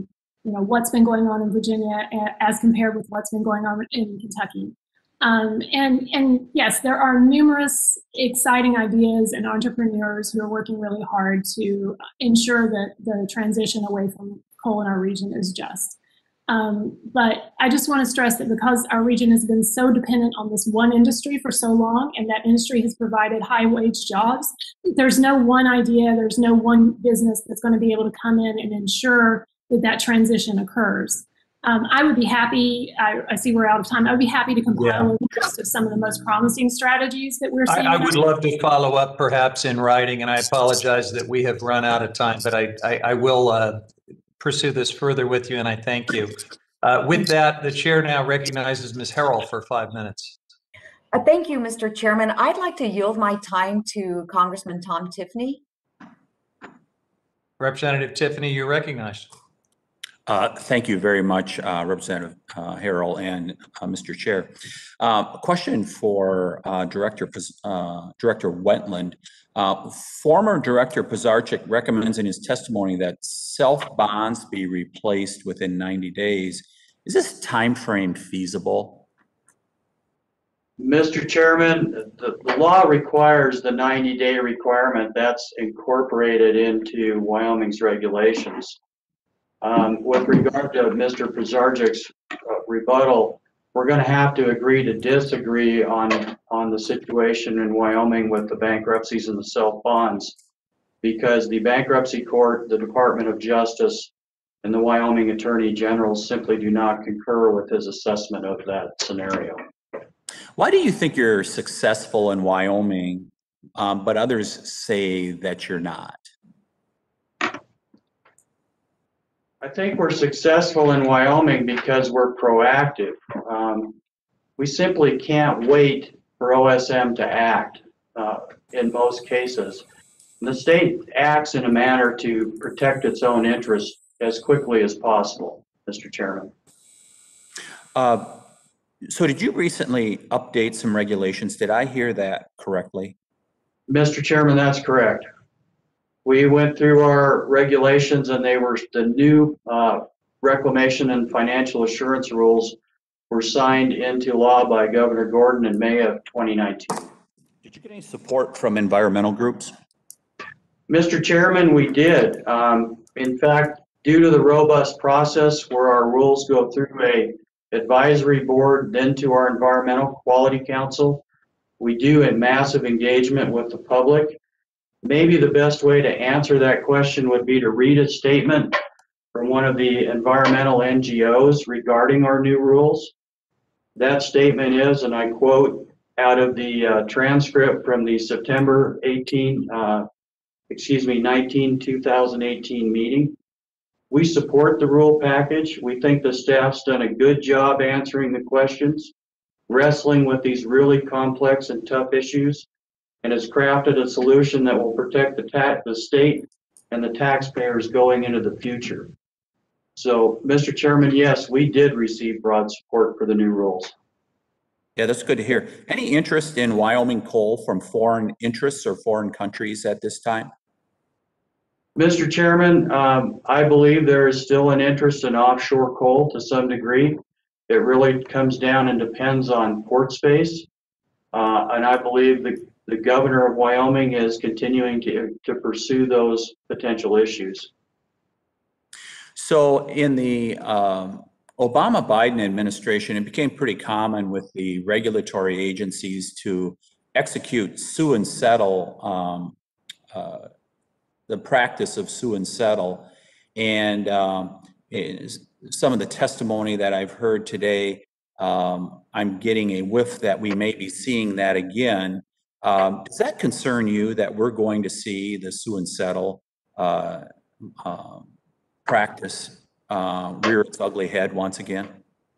you know, what's been going on in Virginia as compared with what's been going on in Kentucky. Um, and, and yes, there are numerous exciting ideas and entrepreneurs who are working really hard to ensure that the transition away from coal in our region is just. Um, but I just want to stress that because our region has been so dependent on this one industry for so long, and that industry has provided high wage jobs, there's no one idea, there's no one business that's going to be able to come in and ensure that that transition occurs. Um, I would be happy, I, I see we're out of time, I would be happy to compile Yeah. a list of some of the most promising strategies that we're I, seeing. I would love to follow up perhaps in writing, and I apologize that we have run out of time, but I, I, I will uh, pursue this further with you, and I thank you. Uh, with that, the chair now recognizes Miz Harrell for five minutes. Uh, thank you, Mister Chairman. I'd like to yield my time to Congressman Tom Tiffany. Representative Tiffany, you're recognized. Uh, Thank you very much, uh, Representative uh, Harrell and uh, Mister Chair. Uh, A question for uh, Director Paz- uh, Director Wetland. Uh, Former Director Pazarchik recommends in his testimony that self-bonds be replaced within ninety days. Is this timeframe feasible? Mister Chairman, the, the law requires the ninety day requirement. That's incorporated into Wyoming's regulations. Um, with regard to Mister Pazarchik's uh, rebuttal, we're going to have to agree to disagree on, on the situation in Wyoming with the bankruptcies and the self-bonds, because the bankruptcy court, the Department of Justice, and the Wyoming Attorney General simply do not concur with his assessment of that scenario. Why do you think you're successful in Wyoming, um, but others say that you're not? I think we're successful in Wyoming because we're proactive. Um, we simply can't wait for O S M to act uh, in most cases. The state acts in a manner to protect its own interests as quickly as possible, Mister Chairman. Uh, so did you recently update some regulations? Did I hear that correctly? Mister Chairman, that's correct. We went through our regulations, and they were the new uh, reclamation and financial assurance rules were signed into law by Governor Gordon in May of twenty nineteen. Did you get any support from environmental groups? Mister Chairman, we did. Um, in fact, due to the robust process where our rules go through a advisory board, then to our Environmental Quality Council, we do a massive engagement with the public. Maybe the best way to answer that question would be to read a statement from one of the environmental N G Os regarding our new rules. That statement is, and I quote out of the uh, transcript from the September eighteenth, uh, excuse me, nineteenth, two thousand eighteen meeting. We support the rule package. We think the staff's done a good job answering the questions, wrestling with these really complex and tough issues, and has crafted a solution that will protect the, ta the state and the taxpayers going into the future. So, Mister Chairman, yes, we did receive broad support for the new rules. Yeah, that's good to hear. Any interest in Wyoming coal from foreign interests or foreign countries at this time? Mister Chairman, um, I believe there is still an interest in offshore coal to some degree. It really comes down and depends on port space. Uh, and I believe the, the governor of Wyoming is continuing to, to pursue those potential issues. So in the um, Obama-Biden administration, it became pretty common with the regulatory agencies to execute sue and settle, um, uh, the practice of sue and settle. And um, some of the testimony that I've heard today, um, I'm getting a whiff that we may be seeing that again. Um, does that concern you that we're going to see the sue and settle uh, uh, practice uh, rear its ugly head once again?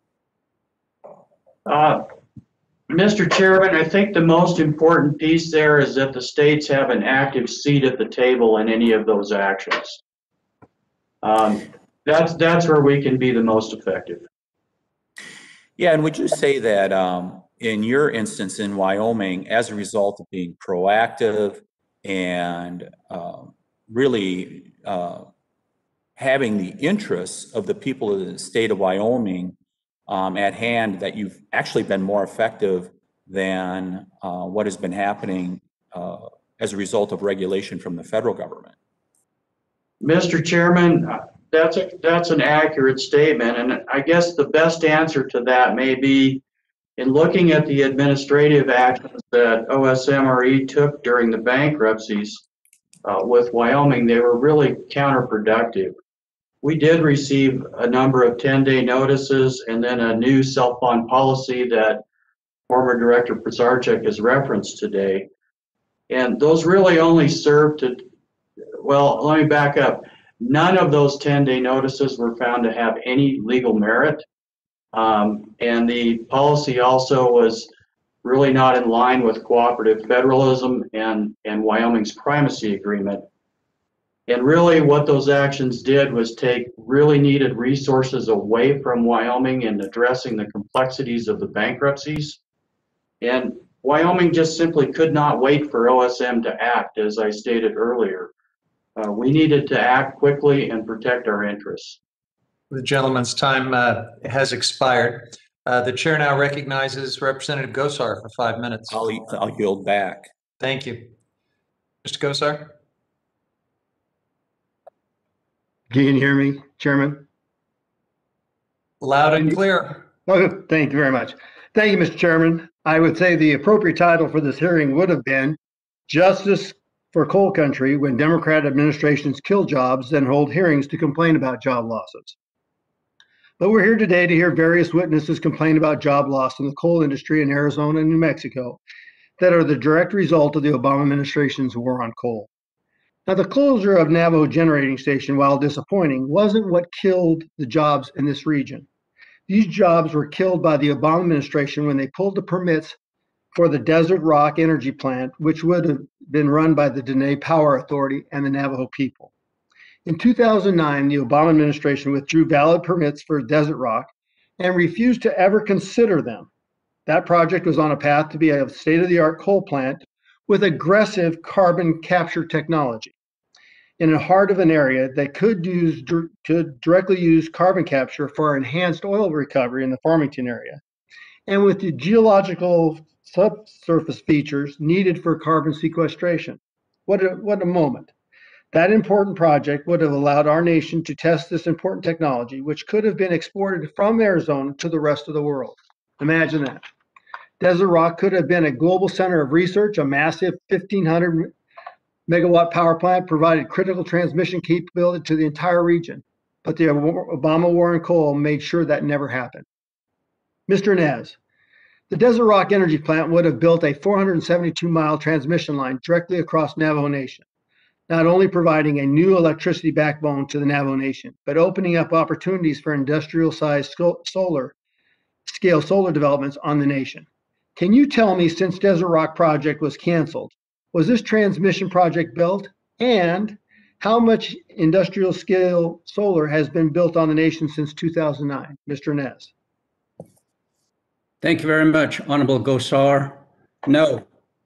Uh, Mister Chairman, I think the most important piece there is that the states have an active seat at the table in any of those actions. Um, that's, that's where we can be the most effective. Yeah, and would you say that um, in your instance in Wyoming, as a result of being proactive and uh, really uh, having the interests of the people of the state of Wyoming um, at hand, that you've actually been more effective than uh, what has been happening uh, as a result of regulation from the federal government. Mister Chairman, that's a, that's an accurate statement, and I guess the best answer to that may be in looking at the administrative actions that O S M R E took during the bankruptcies uh, with Wyoming. They were really counterproductive. We did receive a number of ten-day notices and then a new self-fund policy that former Director Pizarchik has referenced today. And those really only served to, well, let me back up. None of those ten-day notices were found to have any legal merit. Um, and the policy also was really not in line with cooperative federalism and, and Wyoming's primacy agreement. And really what those actions did was take really needed resources away from Wyoming in addressing the complexities of the bankruptcies. And Wyoming just simply could not wait for O S M to act, as I stated earlier. Uh, we needed to act quickly and protect our interests. The gentleman's time uh, has expired. Uh, the chair now recognizes Representative Gosar for five minutes. I'll, I'll yield back. Thank you. Mister Gosar? Can you hear me, Chairman? Loud and clear. Oh, thank you very much. Thank you, Mister Chairman. I would say the appropriate title for this hearing would have been Justice for Coal Country when Democrat administrations kill jobs, then hold hearings to complain about job losses. But we're here today to hear various witnesses complain about job loss in the coal industry in Arizona and New Mexico that are the direct result of the Obama administration's war on coal. Now, the closure of Navajo Generating Station, while disappointing, wasn't what killed the jobs in this region. These jobs were killed by the Obama administration when they pulled the permits for the Desert Rock Energy Plant, which would have been run by the Dene Power Authority and the Navajo people. In two thousand nine, the Obama administration withdrew valid permits for Desert Rock and refused to ever consider them. That project was on a path to be a state-of-the-art coal plant with aggressive carbon capture technology in the heart of an area that could use could directly use carbon capture for enhanced oil recovery in the Farmington area, and with the geological subsurface features needed for carbon sequestration. What a, what a moment. That important project would have allowed our nation to test this important technology, which could have been exported from Arizona to the rest of the world. Imagine that. Desert Rock could have been a global center of research. A massive fifteen hundred megawatt power plant provided critical transmission capability to the entire region. But the Obama war on coal made sure that never happened. Mister Nez, the Desert Rock Energy Plant would have built a four hundred seventy-two mile transmission line directly across Navajo Nation, not only providing a new electricity backbone to the Navajo Nation, but opening up opportunities for industrial-sized solar scale solar developments on the nation. Can you tell me, since Desert Rock project was canceled, was this transmission project built? And how much industrial scale solar has been built on the nation since two thousand nine? Mister Nez. Thank you very much, Honorable Gosar. No,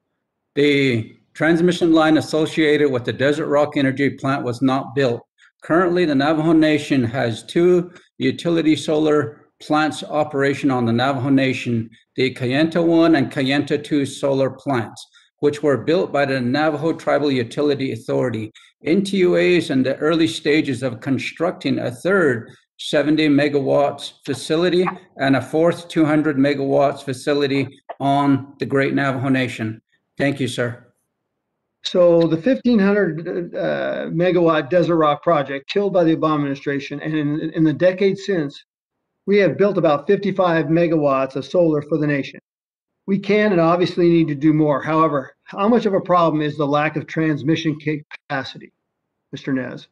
the transmission line associated with the Desert Rock Energy Plant was not built. Currently, the Navajo Nation has two utility solar plants operation on the Navajo Nation, the Kayenta one and Kayenta two solar plants, which were built by the Navajo Tribal Utility Authority. N T U A is in the early stages of constructing a third seventy megawatts facility and a fourth two hundred megawatts facility on the Great Navajo Nation. Thank you, sir. So the fifteen hundred uh, megawatt Desert Rock project killed by the Obama administration, and in, in the decades since, we have built about fifty-five megawatts of solar for the nation. We can and obviously need to do more. However, how much of a problem is the lack of transmission capacity, Mister Nez?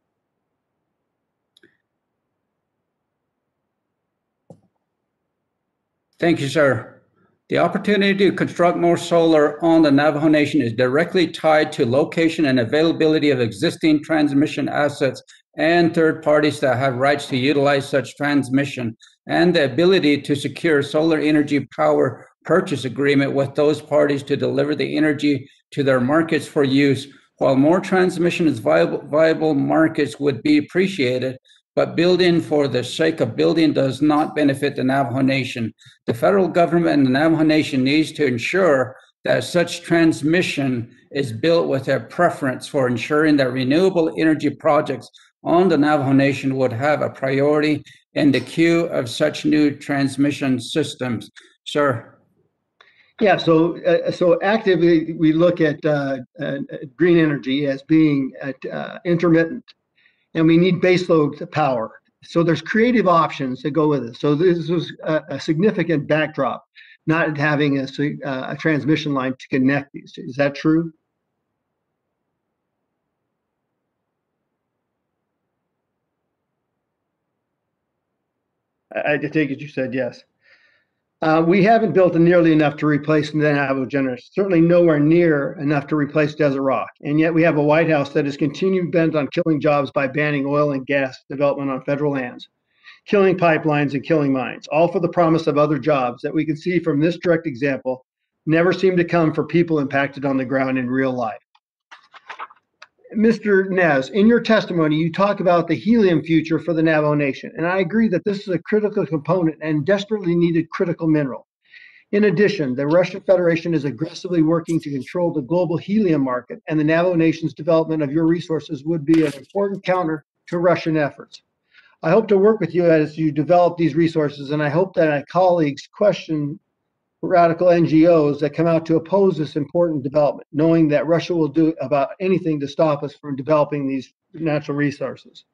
Thank you, sir. The opportunity to construct more solar on the Navajo Nation is directly tied to location and availability of existing transmission assets and third parties that have rights to utilize such transmission, and the ability to secure solar energy power purchase agreement with those parties to deliver the energy to their markets for use While more transmission is viable, viable markets would be appreciated, but building for the sake of building does not benefit the Navajo Nation. The federal government and the Navajo Nation needs to ensure that such transmission is built with a preference for ensuring that renewable energy projects on the Navajo Nation would have a priority in the queue of such new transmission systems. Sir. Yeah, so uh, so actively we look at uh, uh, green energy as being uh, intermittent, and we need baseload power. So there's creative options that go with it. So this was a, a significant backdrop, not having a, uh, a transmission line to connect these. Is that true? I, I take it you said yes. Uh, we haven't built nearly enough to replace the Navajo generation, certainly nowhere near enough to replace Desert Rock. And yet we have a White House that has continued bent on killing jobs by banning oil and gas development on federal lands, killing pipelines and killing mines, all for the promise of other jobs that we can see from this direct example never seem to come for people impacted on the ground in real life. Mister Nez, in your testimony, you talk about the helium future for the Navajo Nation, and I agree that this is a critical component and desperately needed critical mineral. In addition, the Russian Federation is aggressively working to control the global helium market, and the Navajo Nation's development of your resources would be an important counter to Russian efforts. I hope to work with you as you develop these resources, and I hope that my colleagues question radical N G Os that come out to oppose this important development, knowing that Russia will do about anything to stop us from developing these natural resources.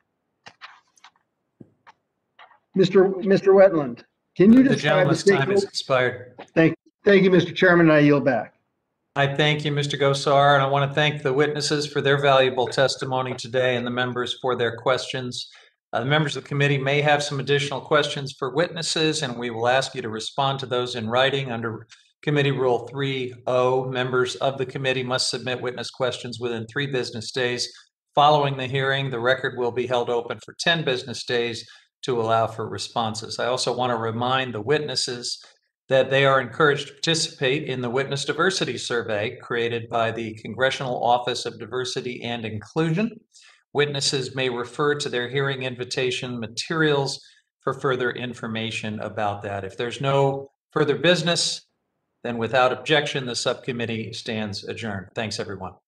Mister Mister Wetland, can you The describe the gentleman's time has stakeholder? expired. Thank, thank you, Mister Chairman. I yield back. I thank you, Mister Gosar, and I want to thank the witnesses for their valuable testimony today and the members for their questions. Uh, the members of the committee may have some additional questions for witnesses, and we will ask you to respond to those in writing under Committee Rule three oh. Members of the committee must submit witness questions within three business days. Following the hearing, the record will be held open for ten business days to allow for responses. I also want to remind the witnesses that they are encouraged to participate in the Witness Diversity Survey created by the Congressional Office of Diversity and Inclusion. Witnesses may refer to their hearing invitation materials for further information about that. If there's no further business, then without objection, the subcommittee stands adjourned. Thanks, everyone.